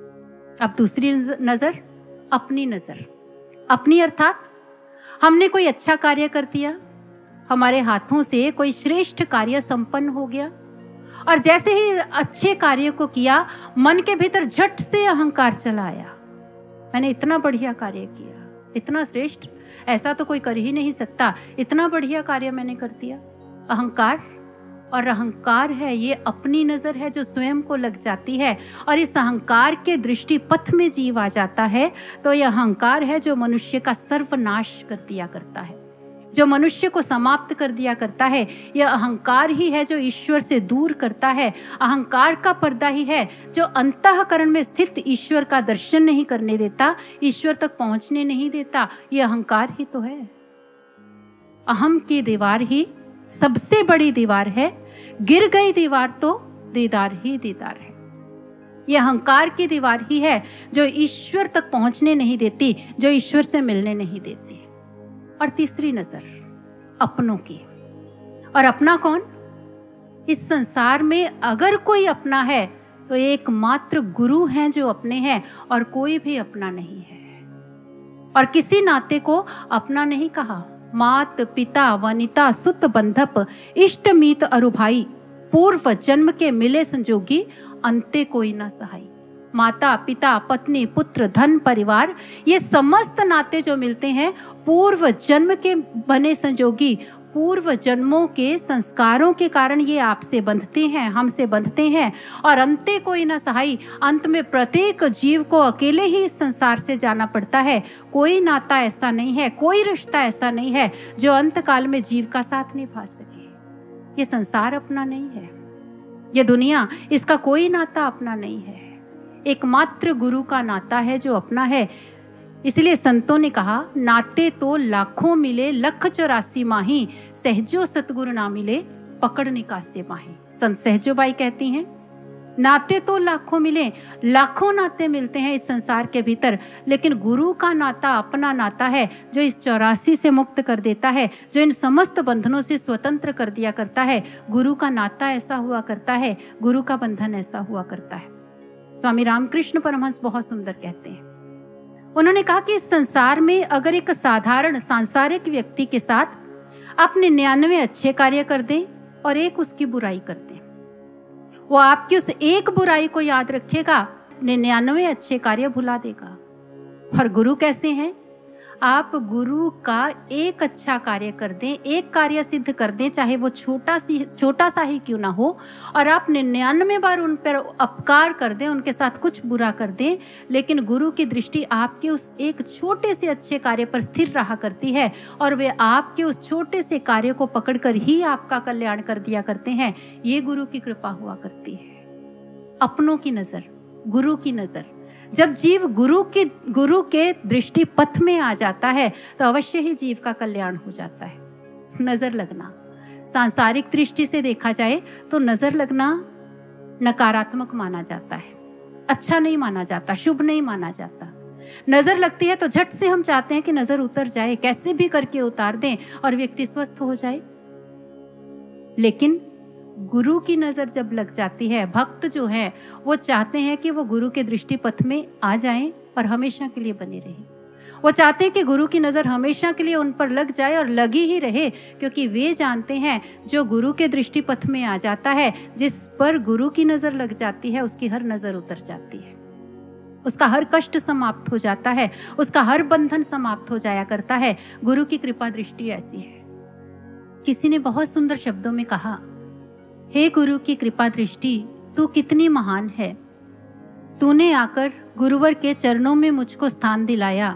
अब दूसरी नजर, अपनी नजर। अपनी अर्थात हमने कोई अच्छा कार्य कर दिया, हमारे हाथों से कोई श्रेष्ठ कार्य संपन्न हो गया और जैसे ही अच्छे कार्य को किया, मन के भीतर झट से अहंकार चला आया। मैंने इतना बढ़िया कार्य किया, इतना श्रेष्ठ, ऐसा तो कोई कर ही नहीं सकता, इतना बढ़िया कार्य मैंने कर दिया। अहंकार, और अहंकार है ये अपनी नजर है जो स्वयं को लग जाती है और इस अहंकार के दृष्टि पथ में जीव आ जाता है। तो यह अहंकार है जो मनुष्य का सर्वनाश कर दिया करता है, जो मनुष्य को समाप्त कर दिया करता है। यह अहंकार ही है जो ईश्वर से दूर करता है। अहंकार का पर्दा ही है जो अंतःकरण में स्थित ईश्वर का दर्शन नहीं करने देता, ईश्वर तक पहुंचने नहीं देता। यह अहंकार ही तो है। अहम की दीवार ही सबसे बड़ी दीवार है, गिर गई दीवार तो दीदार ही दीदार है। यह अहंकार की दीवार ही है जो ईश्वर तक पहुंचने नहीं देती, जो ईश्वर से मिलने नहीं देती। और तीसरी नजर, अपनों की। और अपना कौन? इस संसार में अगर कोई अपना है तो एकमात्र गुरु हैं जो अपने हैं, और कोई भी अपना नहीं है। और किसी नाते को अपना नहीं कहा। मात पिता वनिता सुत बंधप, इष्ट मीत अरु भाई, पूर्व जन्म के मिले संजोगी, अंते कोई न सहाई। माता पिता पत्नी पुत्र धन परिवार, ये समस्त नाते जो मिलते हैं पूर्व जन्म के बने संजोगी, पूर्व जन्मों के संस्कारों के कारण ये आपसे बंधते हैं, हमसे बंधते हैं। और अंते कोई न सहाई, अंत में प्रत्येक जीव को अकेले ही इस संसार से जाना पड़ता है। कोई नाता ऐसा नहीं है, कोई रिश्ता ऐसा नहीं है जो अंत काल में जीव का साथ निभा सके। ये संसार अपना नहीं है, ये दुनिया, इसका कोई नाता अपना नहीं है। एकमात्र गुरु का नाता है जो अपना है। इसलिए संतों ने कहा, नाते तो लाखों मिले लख 84 माही, सहजो सतगुरु ना मिले पकड़ निकासे माही। संत सहजोबाई कहती हैं, नाते तो लाखों मिले, लाखों नाते मिलते हैं इस संसार के भीतर, लेकिन गुरु का नाता अपना नाता है जो इस 84 से मुक्त कर देता है, जो इन समस्त बंधनों से स्वतंत्र कर दिया करता है। गुरु का नाता ऐसा हुआ करता है, गुरु का बंधन ऐसा हुआ करता है। स्वामी रामकृष्ण परमहंस बहुत सुंदर कहते हैं, उन्होंने कहा कि इस संसार में अगर एक साधारण सांसारिक व्यक्ति के साथ आप 99 अच्छे कार्य कर दें और एक उसकी बुराई कर दें, वो आपकी उस एक बुराई को याद रखेगा, 99 अच्छे कार्य भुला देगा। और गुरु कैसे हैं? आप गुरु का एक अच्छा कार्य कर दें, एक कार्य सिद्ध कर दें, चाहे वो छोटा सा ही क्यों ना हो, और आप 99 बार उन पर अपकार कर दें, उनके साथ कुछ बुरा कर दें, लेकिन गुरु की दृष्टि आपके उस एक छोटे से अच्छे कार्य पर स्थिर रहा करती है और वे आपके उस छोटे से कार्य को पकड़कर ही आपका कल्याण कर दिया करते हैं। ये गुरु की कृपा हुआ करती है। अपनों की नजर, गुरु की नजर, जब जीव गुरु के दृष्टि पथ में आ जाता है तो अवश्य ही जीव का कल्याण हो जाता है। नजर लगना, सांसारिक दृष्टि से देखा जाए तो नजर लगना नकारात्मक माना जाता है, अच्छा नहीं माना जाता, शुभ नहीं माना जाता। नजर लगती है तो झट से हम चाहते हैं कि नजर उतर जाए, कैसे भी करके उतार दें और व्यक्ति स्वस्थ हो जाए। लेकिन गुरु की नजर जब लग जाती है, भक्त जो है वो चाहते हैं कि वो गुरु के दृष्टि पथ में आ जाएं और हमेशा के लिए बने रहें। वो चाहते हैं कि गुरु की नजर हमेशा के लिए उन पर लग जाए और लगी ही रहे, क्योंकि वे जानते हैं जो गुरु के दृष्टि पथ में आ जाता है, जिस पर गुरु की नजर लग जाती है, उसकी हर नजर उतर जाती है, उसका हर कष्ट समाप्त हो जाता है, उसका हर बंधन समाप्त हो जाया करता है। गुरु की कृपा दृष्टि ऐसी है। किसी ने बहुत सुंदर शब्दों में कहा, हे गुरु की कृपा दृष्टि, तू कितनी महान है। तूने आकर गुरुवर के चरणों में मुझको स्थान दिलाया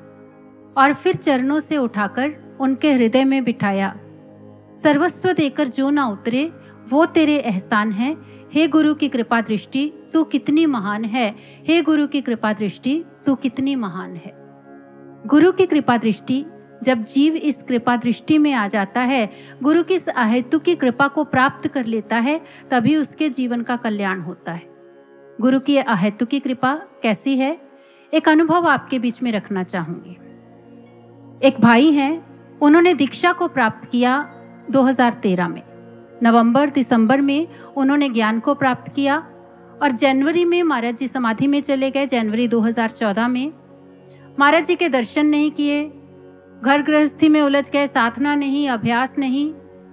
और फिर चरणों से उठाकर उनके हृदय में बिठाया। सर्वस्व देकर जो ना उतरे वो तेरे एहसान है। हे गुरु की कृपा दृष्टि, तू कितनी महान है। हे गुरु की कृपा दृष्टि, तू कितनी महान है। गुरु की कृपा दृष्टि, जब जीव इस कृपा दृष्टि में आ जाता है, गुरु की इस अहेतु की कृपा को प्राप्त कर लेता है, तभी उसके जीवन का कल्याण होता है। गुरु की अहेतु की कृपा कैसी है, एक अनुभव आपके बीच में रखना चाहूंगी। एक भाई हैं, उन्होंने दीक्षा को प्राप्त किया 2013 में। नवंबर दिसंबर में उन्होंने ज्ञान को प्राप्त किया और जनवरी में महाराज जी समाधि में चले गए। जनवरी 2014 में महाराज जी के दर्शन नहीं किए, घर गृहस्थी में उलझ गए। साधना नहीं, अभ्यास नहीं,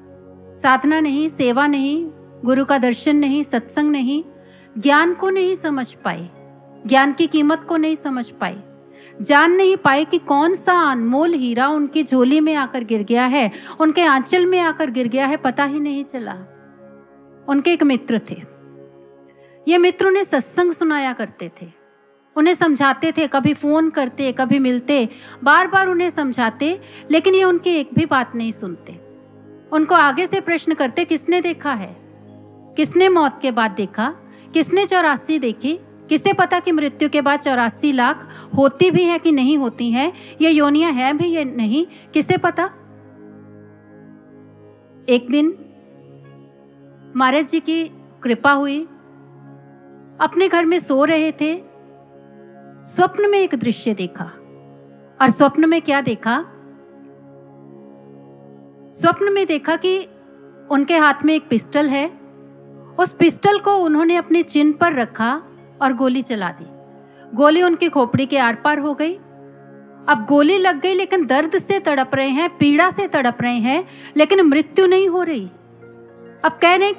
साधना नहीं, सेवा नहीं, गुरु का दर्शन नहीं, सत्संग नहीं, ज्ञान को नहीं समझ पाए, ज्ञान की कीमत को नहीं समझ पाए, जान नहीं पाए कि कौन सा अनमोल हीरा उनकी झोली में आकर गिर गया है, उनके आंचल में आकर गिर गया है, पता ही नहीं चला। उनके एक मित्र थे, ये मित्र उन्हें सत्संग सुनाया करते थे, उन्हें समझाते थे, कभी फोन करते, कभी मिलते, बार बार उन्हें समझाते, लेकिन ये उनकी एक भी बात नहीं सुनते। उनको आगे से प्रश्न करते, किसने देखा है, किसने मौत के बाद देखा, किसने 84 देखी, किसे पता कि मृत्यु के बाद 84 लाख होती भी है कि नहीं होती हैं, ये योनियां हैं भी या नहीं, किसे पता। एक दिन महाराज जी की कृपा हुई, अपने घर में सो रहे थे, स्वप्न में एक दृश्य देखा। और स्वप्न में क्या देखा, स्वप्न में देखा कि उनके हाथ में एक पिस्टल है, उस पिस्टल को उन्होंने अपने चिन्ह पर रखा और गोली चला दी। गोली उनकी खोपड़ी के आर पार हो गई। अब गोली लग गई, लेकिन दर्द से तड़प रहे हैं, पीड़ा से तड़प रहे हैं, लेकिन मृत्यु नहीं हो रही। अब कह रहे हैं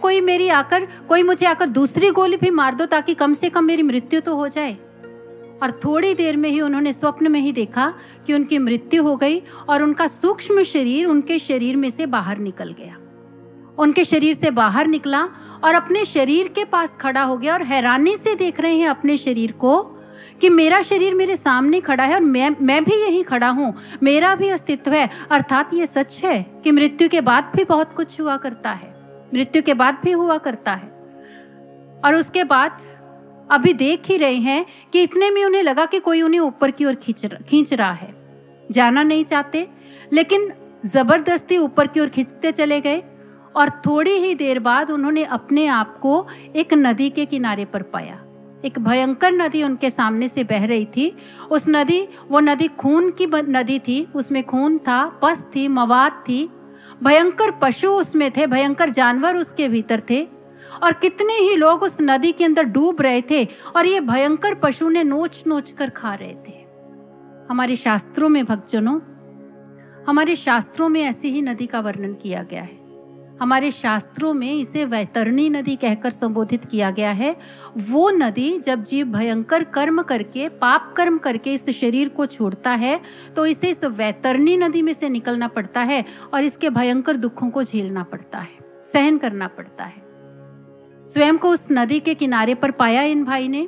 कोई मुझे आकर दूसरी गोली भी मार दो, ताकि कम से कम मेरी मृत्यु तो हो जाए। और थोड़ी देर में ही उन्होंने स्वप्न में ही देखा कि उनकी मृत्यु हो गई और उनका सूक्ष्म शरीर उनके शरीर में से बाहर निकल गया। उनके शरीर से बाहर निकला और अपने शरीर के पास खड़ा हो गया और हैरानी से देख रहे हैं अपने शरीर को कि मेरा शरीर मेरे सामने खड़ा है और मैं भी यही खड़ा हूँ, मेरा भी अस्तित्व है। अर्थात ये सच है कि मृत्यु के बाद भी बहुत कुछ हुआ करता है, मृत्यु के बाद भी हुआ करता है। और उसके बाद अभी देख ही रहे हैं कि इतने में उन्हें लगा कि कोई उन्हें ऊपर की ओर खींच रहा है। जाना नहीं चाहते, लेकिन जबरदस्ती ऊपर की ओर खींचते चले गए। और थोड़ी ही देर बाद उन्होंने अपने आप को एक नदी के किनारे पर पाया। एक भयंकर नदी उनके सामने से बह रही थी। वो नदी खून की नदी थी, उसमें खून था, पस थी, मवाद थी, भयंकर पशु उसमें थे, भयंकर जानवर उसके भीतर थे और कितने ही लोग उस नदी के अंदर डूब रहे थे और ये भयंकर पशु ने नोच नोच कर खा रहे थे। हमारे शास्त्रों में भक्तजनों, हमारे शास्त्रों में ऐसी ही नदी का वर्णन किया गया है। हमारे शास्त्रों में इसे वैतरणी नदी कहकर संबोधित किया गया है। वो नदी जब जीव भयंकर कर्म करके, पाप कर्म करके इस शरीर को छोड़ता है तो इसे इस वैतरणी नदी में से निकलना पड़ता है और इसके भयंकर दुखों को झेलना पड़ता है, सहन करना पड़ता है। स्वयं को उस नदी के किनारे पर पाया इन भाई ने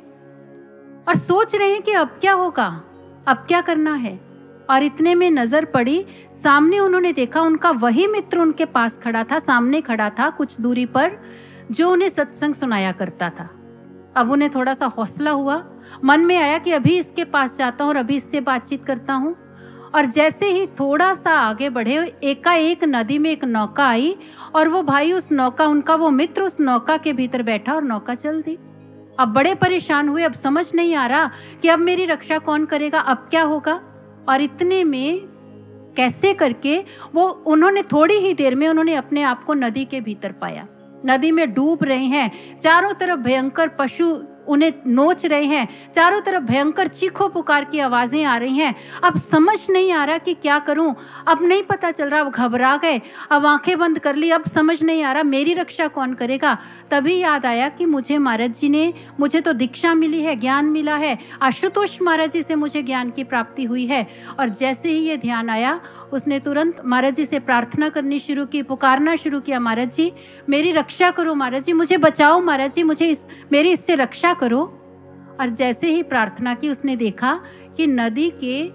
और सोच रहे हैं कि अब क्या होगा, अब क्या करना है। और इतने में नजर पड़ी, सामने उन्होंने देखा उनका वही मित्र उनके पास खड़ा था, सामने खड़ा था कुछ दूरी पर, जो उन्हें सत्संग सुनाया करता था। अब उन्हें थोड़ा सा हौसला हुआ, मन में आया कि अभी इसके पास जाता हूँ और अभी इससे बातचीत करता हूँ। और जैसे ही थोड़ा सा आगे बढ़े, एकाएक नदी में एक नौका आई और वो भाई उस नौका, उनका वो मित्र उस नौका के भीतर बैठा और नौका चल दी। अब बड़े परेशान हुए, अब समझ नहीं आ रहा कि अब मेरी रक्षा कौन करेगा, अब क्या होगा। और इतने में कैसे करके उन्होंने थोड़ी ही देर में उन्होंने अपने आप को नदी के भीतर पाया। नदी में डूब रहे हैं, चारों तरफ भयंकर पशु उन्हें नोच रहे हैं, चारों तरफ भयंकर चीखों पुकार की आवाजें आ रही हैं। अब समझ नहीं आ रहा कि क्या करूं, अब नहीं पता चल रहा, अब घबरा गए, अब आंखें बंद कर ली, अब समझ नहीं आ रहा मेरी रक्षा कौन करेगा। तभी याद आया कि मुझे तो दीक्षा मिली है, ज्ञान मिला है, आशुतोष महाराज जी से मुझे ज्ञान की प्राप्ति हुई है। और जैसे ही ये ध्यान आया, उसने तुरंत महाराज जी से प्रार्थना करनी शुरू की, पुकारना शुरू किया, महाराज जी मेरी रक्षा करो, महाराज जी मुझे बचाओ, महाराज जी मेरी इससे रक्षा करो। और जैसे ही प्रार्थना की, उसने देखा कि नदी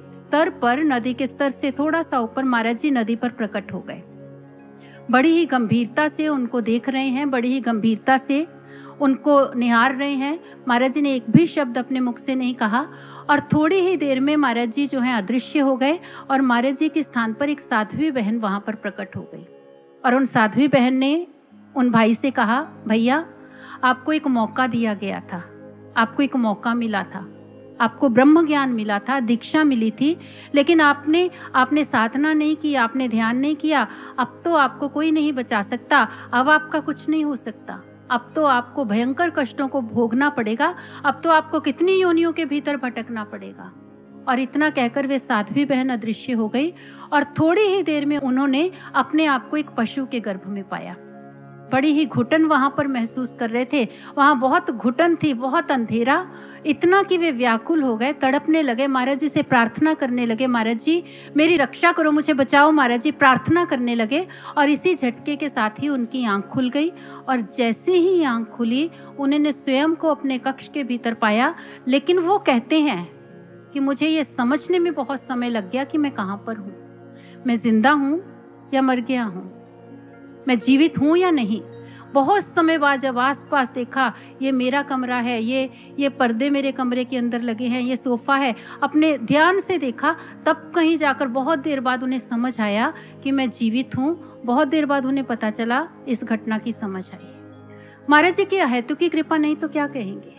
के स्तर से थोड़ा सा ऊपर महाराज जी नदी पर प्रकट हो गए। बड़ी ही गंभीरता से उनको देख रहे हैं, बड़ी ही गंभीरता से उनको निहार रहे हैं। महाराज जी ने एक भी शब्द अपने मुख से नहीं कहा और थोड़ी ही देर में महाराज जी जो है अदृश्य हो गए और महाराज जी के स्थान पर एक साध्वी बहन वहां पर प्रकट हो गई। और उन साध्वी बहन ने उन भाई से कहा, भैया आपको एक मौका दिया गया था, आपको एक मौका मिला था, आपको ब्रह्म ज्ञान मिला था, दीक्षा मिली थी, लेकिन आपने साधना नहीं की, आपने ध्यान नहीं किया। अब तो आपको कोई नहीं बचा सकता, अब आपका कुछ नहीं हो सकता, अब तो आपको भयंकर कष्टों को भोगना पड़ेगा, अब तो आपको कितनी योनियों के भीतर भटकना पड़ेगा। और इतना कहकर वे साध्वी बहन अदृश्य हो गई और थोड़ी ही देर में उन्होंने अपने आप को एक पशु के गर्भ में पाया। बड़ी ही घुटन वहां पर महसूस कर रहे थे, वहां बहुत घुटन थी, बहुत अंधेरा, इतना कि वे व्याकुल हो गए, तड़पने लगे, महाराज जी से प्रार्थना करने लगे, महाराज जी मेरी रक्षा करो, मुझे बचाओ, महाराज जी प्रार्थना करने लगे। और इसी झटके के साथ ही उनकी आंख खुल गई और जैसे ही आंख खुली, उन्होंने स्वयं को अपने कक्ष के भीतर पाया। लेकिन वो कहते हैं कि मुझे ये समझने में बहुत समय लग गया कि मैं कहाँ पर हूँ, मैं जिंदा हूँ या मर गया हूँ, मैं जीवित हूँ या नहीं। बहुत समय बाद जब आसपास देखा, ये मेरा कमरा है, ये पर्दे मेरे कमरे के अंदर लगे हैं, ये सोफा है, अपने ध्यान से देखा, तब कहीं जाकर बहुत देर बाद उन्हें समझ आया कि मैं जीवित हूँ। बहुत देर बाद उन्हें पता चला, इस घटना की समझ आई। महाराज जी की अहेतु की कृपा नहीं तो क्या कहेंगे।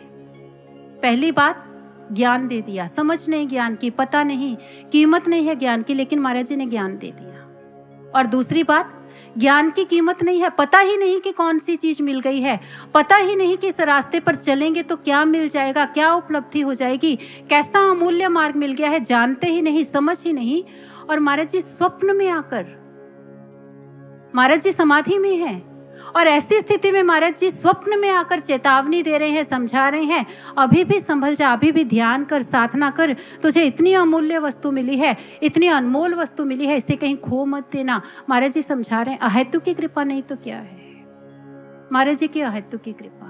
पहली बात, ज्ञान दे दिया, समझ नहीं ज्ञान की, पता नहीं, कीमत नहीं है ज्ञान की, लेकिन महाराज जी ने ज्ञान दे दिया। और दूसरी बात, ज्ञान की कीमत नहीं है, पता ही नहीं कि कौन सी चीज मिल गई है, पता ही नहीं कि इस रास्ते पर चलेंगे तो क्या मिल जाएगा, क्या उपलब्धि हो जाएगी, कैसा अमूल्य मार्ग मिल गया है, जानते ही नहीं, समझ ही नहीं। और महाराज जी स्वप्न में आकर, महाराज जी समाधि में हैं और ऐसी स्थिति में महाराज जी स्वप्न में आकर चेतावनी दे रहे हैं, समझा रहे हैं, अभी भी संभल जा, अभी भी ध्यान कर, साधना कर, तुझे इतनी अमूल्य वस्तु मिली है, इतनी अनमोल वस्तु मिली है, इसे कहीं खो मत देना। महाराज जी समझा रहे हैं। अहेतु की कृपा नहीं तो क्या है, महाराज जी की अहेतु की कृपा,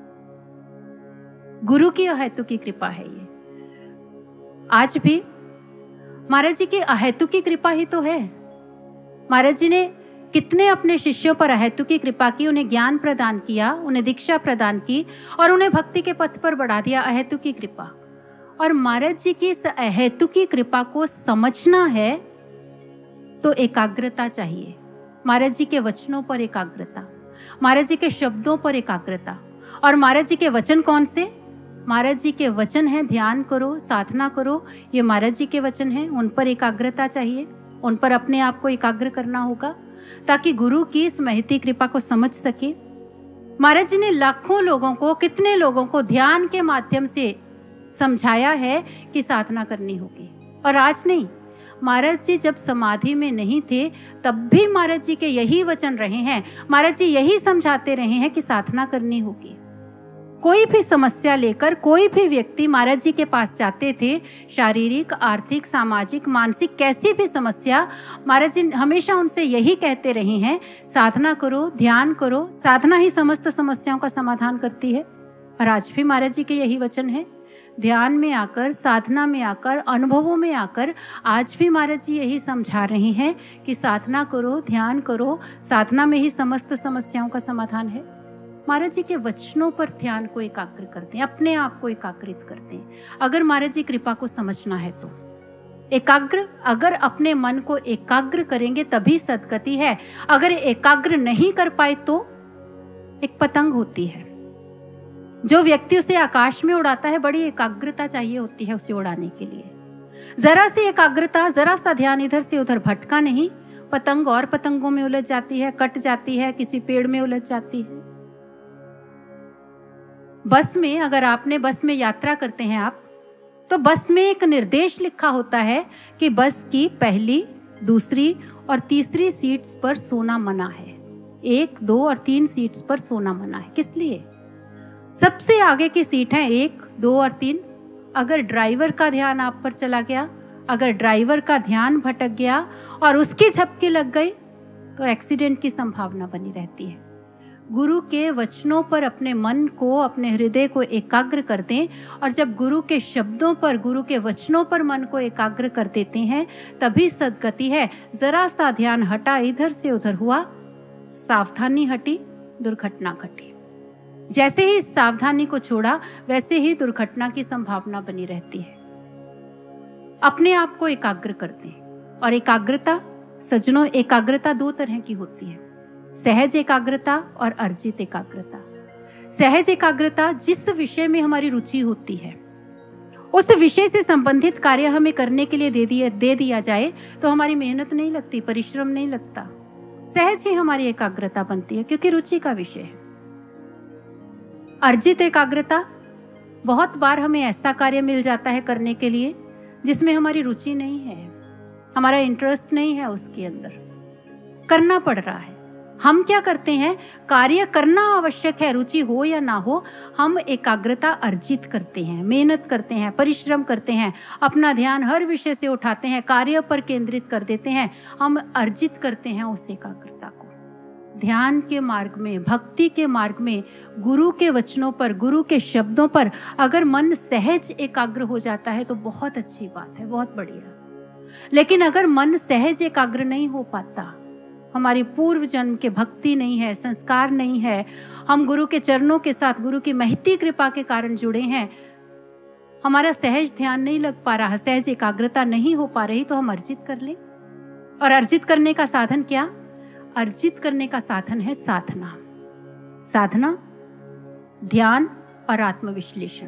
गुरु की अहेतु की कृपा है ये। आज भी महाराज जी की अहेतु की कृपा ही तो है। महाराज जी ने कितने अपने शिष्यों पर अहेतु की कृपा की, उन्हें ज्ञान प्रदान किया, उन्हें दीक्षा प्रदान की और उन्हें भक्ति के पथ पर बढ़ा दिया, अहेतु की कृपा। और महाराज जी की इस अहेतु की कृपा को समझना है तो एकाग्रता चाहिए। महाराज जी के वचनों पर एकाग्रता, महाराज जी के शब्दों पर एकाग्रता। और महाराज जी के वचन कौन से? महाराज जी के वचन है ध्यान करो, साधना करो, ये महाराज जी के वचन हैं, उन पर एकाग्रता चाहिए, उन पर अपने आप को एकाग्र करना होगा ताकि गुरु की इस महती कृपा को समझ सके। महाराज जी ने लाखों लोगों को, कितने लोगों को ध्यान के माध्यम से समझाया है कि साधना करनी होगी। और आज नहीं, महाराज जी जब समाधि में नहीं थे तब भी महाराज जी के यही वचन रहे हैं, महाराज जी यही समझाते रहे हैं कि साधना करनी होगी। कोई भी समस्या लेकर कोई भी व्यक्ति महाराज जी के पास जाते थे, शारीरिक, आर्थिक, सामाजिक, मानसिक, कैसी भी समस्या, महाराज जी हमेशा उनसे यही कहते रहे हैं, साधना करो, ध्यान करो, साधना ही समस्त समस्याओं का समाधान करती है। और आज भी महाराज जी के यही वचन है। ध्यान में आकर, साधना में आकर, अनुभवों में आकर आज भी महाराज जी यही समझा रहे हैं कि साधना करो, ध्यान करो, साधना में ही समस्त समस्याओं का समाधान है। महाराज जी के वचनों पर ध्यान को एकाग्र करते हैं, अपने आप को एकाग्रित करते हैं। अगर महाराज जी कृपा को समझना है तो एकाग्र, अगर अपने मन को एकाग्र करेंगे तभी सद्गति है। अगर एकाग्र नहीं कर पाए तो एक पतंग होती है, जो व्यक्ति उसे आकाश में उड़ाता है, बड़ी एकाग्रता चाहिए होती है उसे उड़ाने के लिए। जरा सी एकाग्रता, जरा सा ध्यान इधर से उधर भटका नहीं, पतंग और पतंगों में उलझ जाती है, कट जाती है, किसी पेड़ में उलझ जाती है। बस में, अगर आपने बस में यात्रा करते हैं आप, तो बस में एक निर्देश लिखा होता है कि बस की पहली, दूसरी और तीसरी सीट्स पर सोना मना है। 1, 2 और 3 सीट्स पर सोना मना है। किस लिए? सबसे आगे की सीट है 1, 2 और 3। अगर ड्राइवर का ध्यान आप पर चला गया, अगर ड्राइवर का ध्यान भटक गया और उसकी झपकी लग गई, तो एक्सीडेंट की संभावना बनी रहती है। गुरु के वचनों पर अपने मन को, अपने हृदय को एकाग्र कर दें, और जब गुरु के शब्दों पर, गुरु के वचनों पर मन को एकाग्र कर देते हैं, तभी सद्गति है। जरा सा ध्यान हटा, इधर से उधर हुआ, सावधानी हटी, दुर्घटना घटी। जैसे ही सावधानी को छोड़ा, वैसे ही दुर्घटना की संभावना बनी रहती है। अपने आप को एकाग्र कर दें। और एकाग्रता, सज्जनों, एकाग्रता 2 तरह की होती है, सहज एकाग्रता और अर्जित एकाग्रता। सहज एकाग्रता जिस विषय में हमारी रुचि होती है, उस विषय से संबंधित कार्य हमें करने के लिए दे दिया जाए तो हमारी मेहनत नहीं लगती, परिश्रम नहीं लगता, सहज ही हमारी एकाग्रता बनती है, क्योंकि रुचि का विषय है। अर्जित एकाग्रता, बहुत बार हमें ऐसा कार्य मिल जाता है करने के लिए जिसमें हमारी रुचि नहीं है, हमारा इंटरेस्ट नहीं है, उसके अंदर करना पड़ रहा है। हम क्या करते हैं? कार्य करना आवश्यक है, रुचि हो या ना हो, हम एकाग्रता अर्जित करते हैं, मेहनत करते हैं, परिश्रम करते हैं, अपना ध्यान हर विषय से उठाते हैं, कार्य पर केंद्रित कर देते हैं, हम अर्जित करते हैं उस एकाग्रता को। ध्यान के मार्ग में, भक्ति के मार्ग में, गुरु के वचनों पर, गुरु के शब्दों पर अगर मन सहज एकाग्र हो जाता है तो बहुत अच्छी बात है, बहुत बढ़िया। लेकिन अगर मन सहज एकाग्र नहीं हो पाता, हमारी पूर्व जन्म के भक्ति नहीं है, संस्कार नहीं है, हम गुरु के चरणों के साथ गुरु की महती कृपा के कारण जुड़े हैं, हमारा सहज ध्यान नहीं लग पा रहा, सहज एकाग्रता नहीं हो पा रही, तो हम अर्जित कर लें। और अर्जित करने का साधन क्या? अर्जित करने का साधन है साधना। साधना, ध्यान और आत्मविश्लेषण।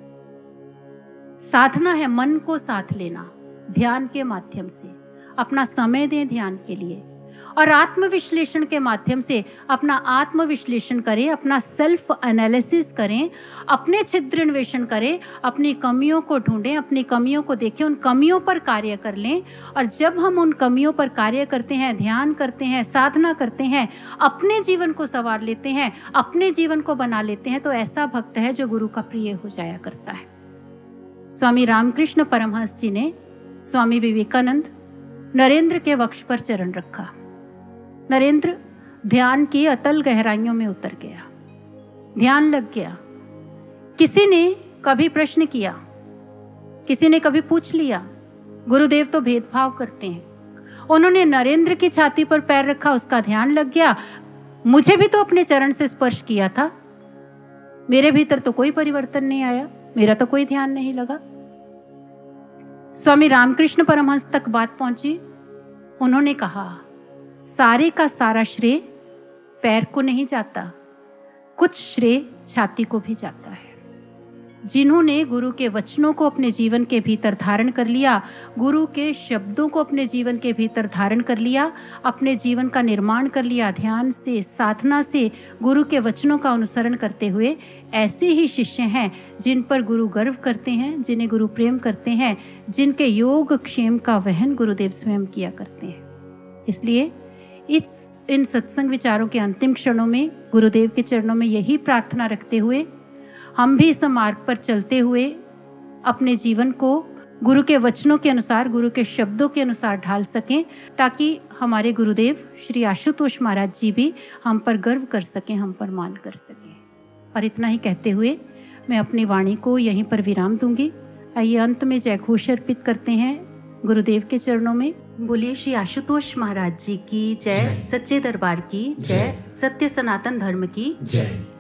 साधना है मन को साथ लेना, ध्यान के माध्यम से अपना समय दें ध्यान के लिए, और आत्मविश्लेषण के माध्यम से अपना आत्मविश्लेषण करें, अपना सेल्फ एनालिसिस करें, अपने छिद्रन्वेषण करें, अपनी कमियों को ढूंढें, अपनी कमियों को देखें, उन कमियों पर कार्य कर लें। और जब हम उन कमियों पर कार्य करते हैं, ध्यान करते हैं, साधना करते हैं, अपने जीवन को संवार लेते हैं, अपने जीवन को बना लेते हैं, तो ऐसा भक्त है जो गुरु का प्रिय हो जाया करता है। स्वामी रामकृष्ण परमहंस जी ने स्वामी विवेकानंद नरेंद्र के वक्ष पर चरण रखा। नरेंद्र ध्यान की अतल गहराइयों में उतर गया, ध्यान लग गया। किसी ने कभी प्रश्न किया, किसी ने कभी पूछ लिया? गुरुदेव तो भेदभाव करते हैं। उन्होंने नरेंद्र की छाती पर पैर रखा, उसका ध्यान लग गया। मुझे भी तो अपने चरण से स्पर्श किया था, मेरे भीतर तो कोई परिवर्तन नहीं आया, मेरा तो कोई ध्यान नहीं लगा। स्वामी रामकृष्ण परमहंस तक बात पहुंची। उन्होंने कहा, सारे का सारा श्रेय पैर को नहीं जाता, कुछ श्रेय छाती को भी जाता है। जिन्होंने गुरु के वचनों को अपने जीवन के भीतर धारण कर लिया, गुरु के शब्दों को अपने जीवन के भीतर धारण कर लिया, अपने जीवन का निर्माण कर लिया ध्यान से, साधना से, गुरु के वचनों का अनुसरण करते हुए, ऐसे ही शिष्य हैं जिन पर गुरु गर्व करते हैं, जिन्हें गुरु प्रेम करते हैं, जिनके योग क्षेम का वहन गुरुदेव स्वयं किया करते हैं। इसलिए इन सत्संग विचारों के अंतिम क्षणों में गुरुदेव के चरणों में यही प्रार्थना रखते हुए हम भी इस मार्ग पर चलते हुए अपने जीवन को गुरु के वचनों के अनुसार, गुरु के शब्दों के अनुसार ढाल सकें, ताकि हमारे गुरुदेव श्री आशुतोष महाराज जी भी हम पर गर्व कर सकें, हम पर मान कर सकें। और इतना ही कहते हुए मैं अपनी वाणी को यहीं पर विराम दूंगी। आइए अंत में जय घोष अर्पित करते हैं गुरुदेव के चरणों में। बोलिए श्री आशुतोष महाराज जी की जय, सच्चे दरबार की जय, सत्य सनातन धर्म की जय।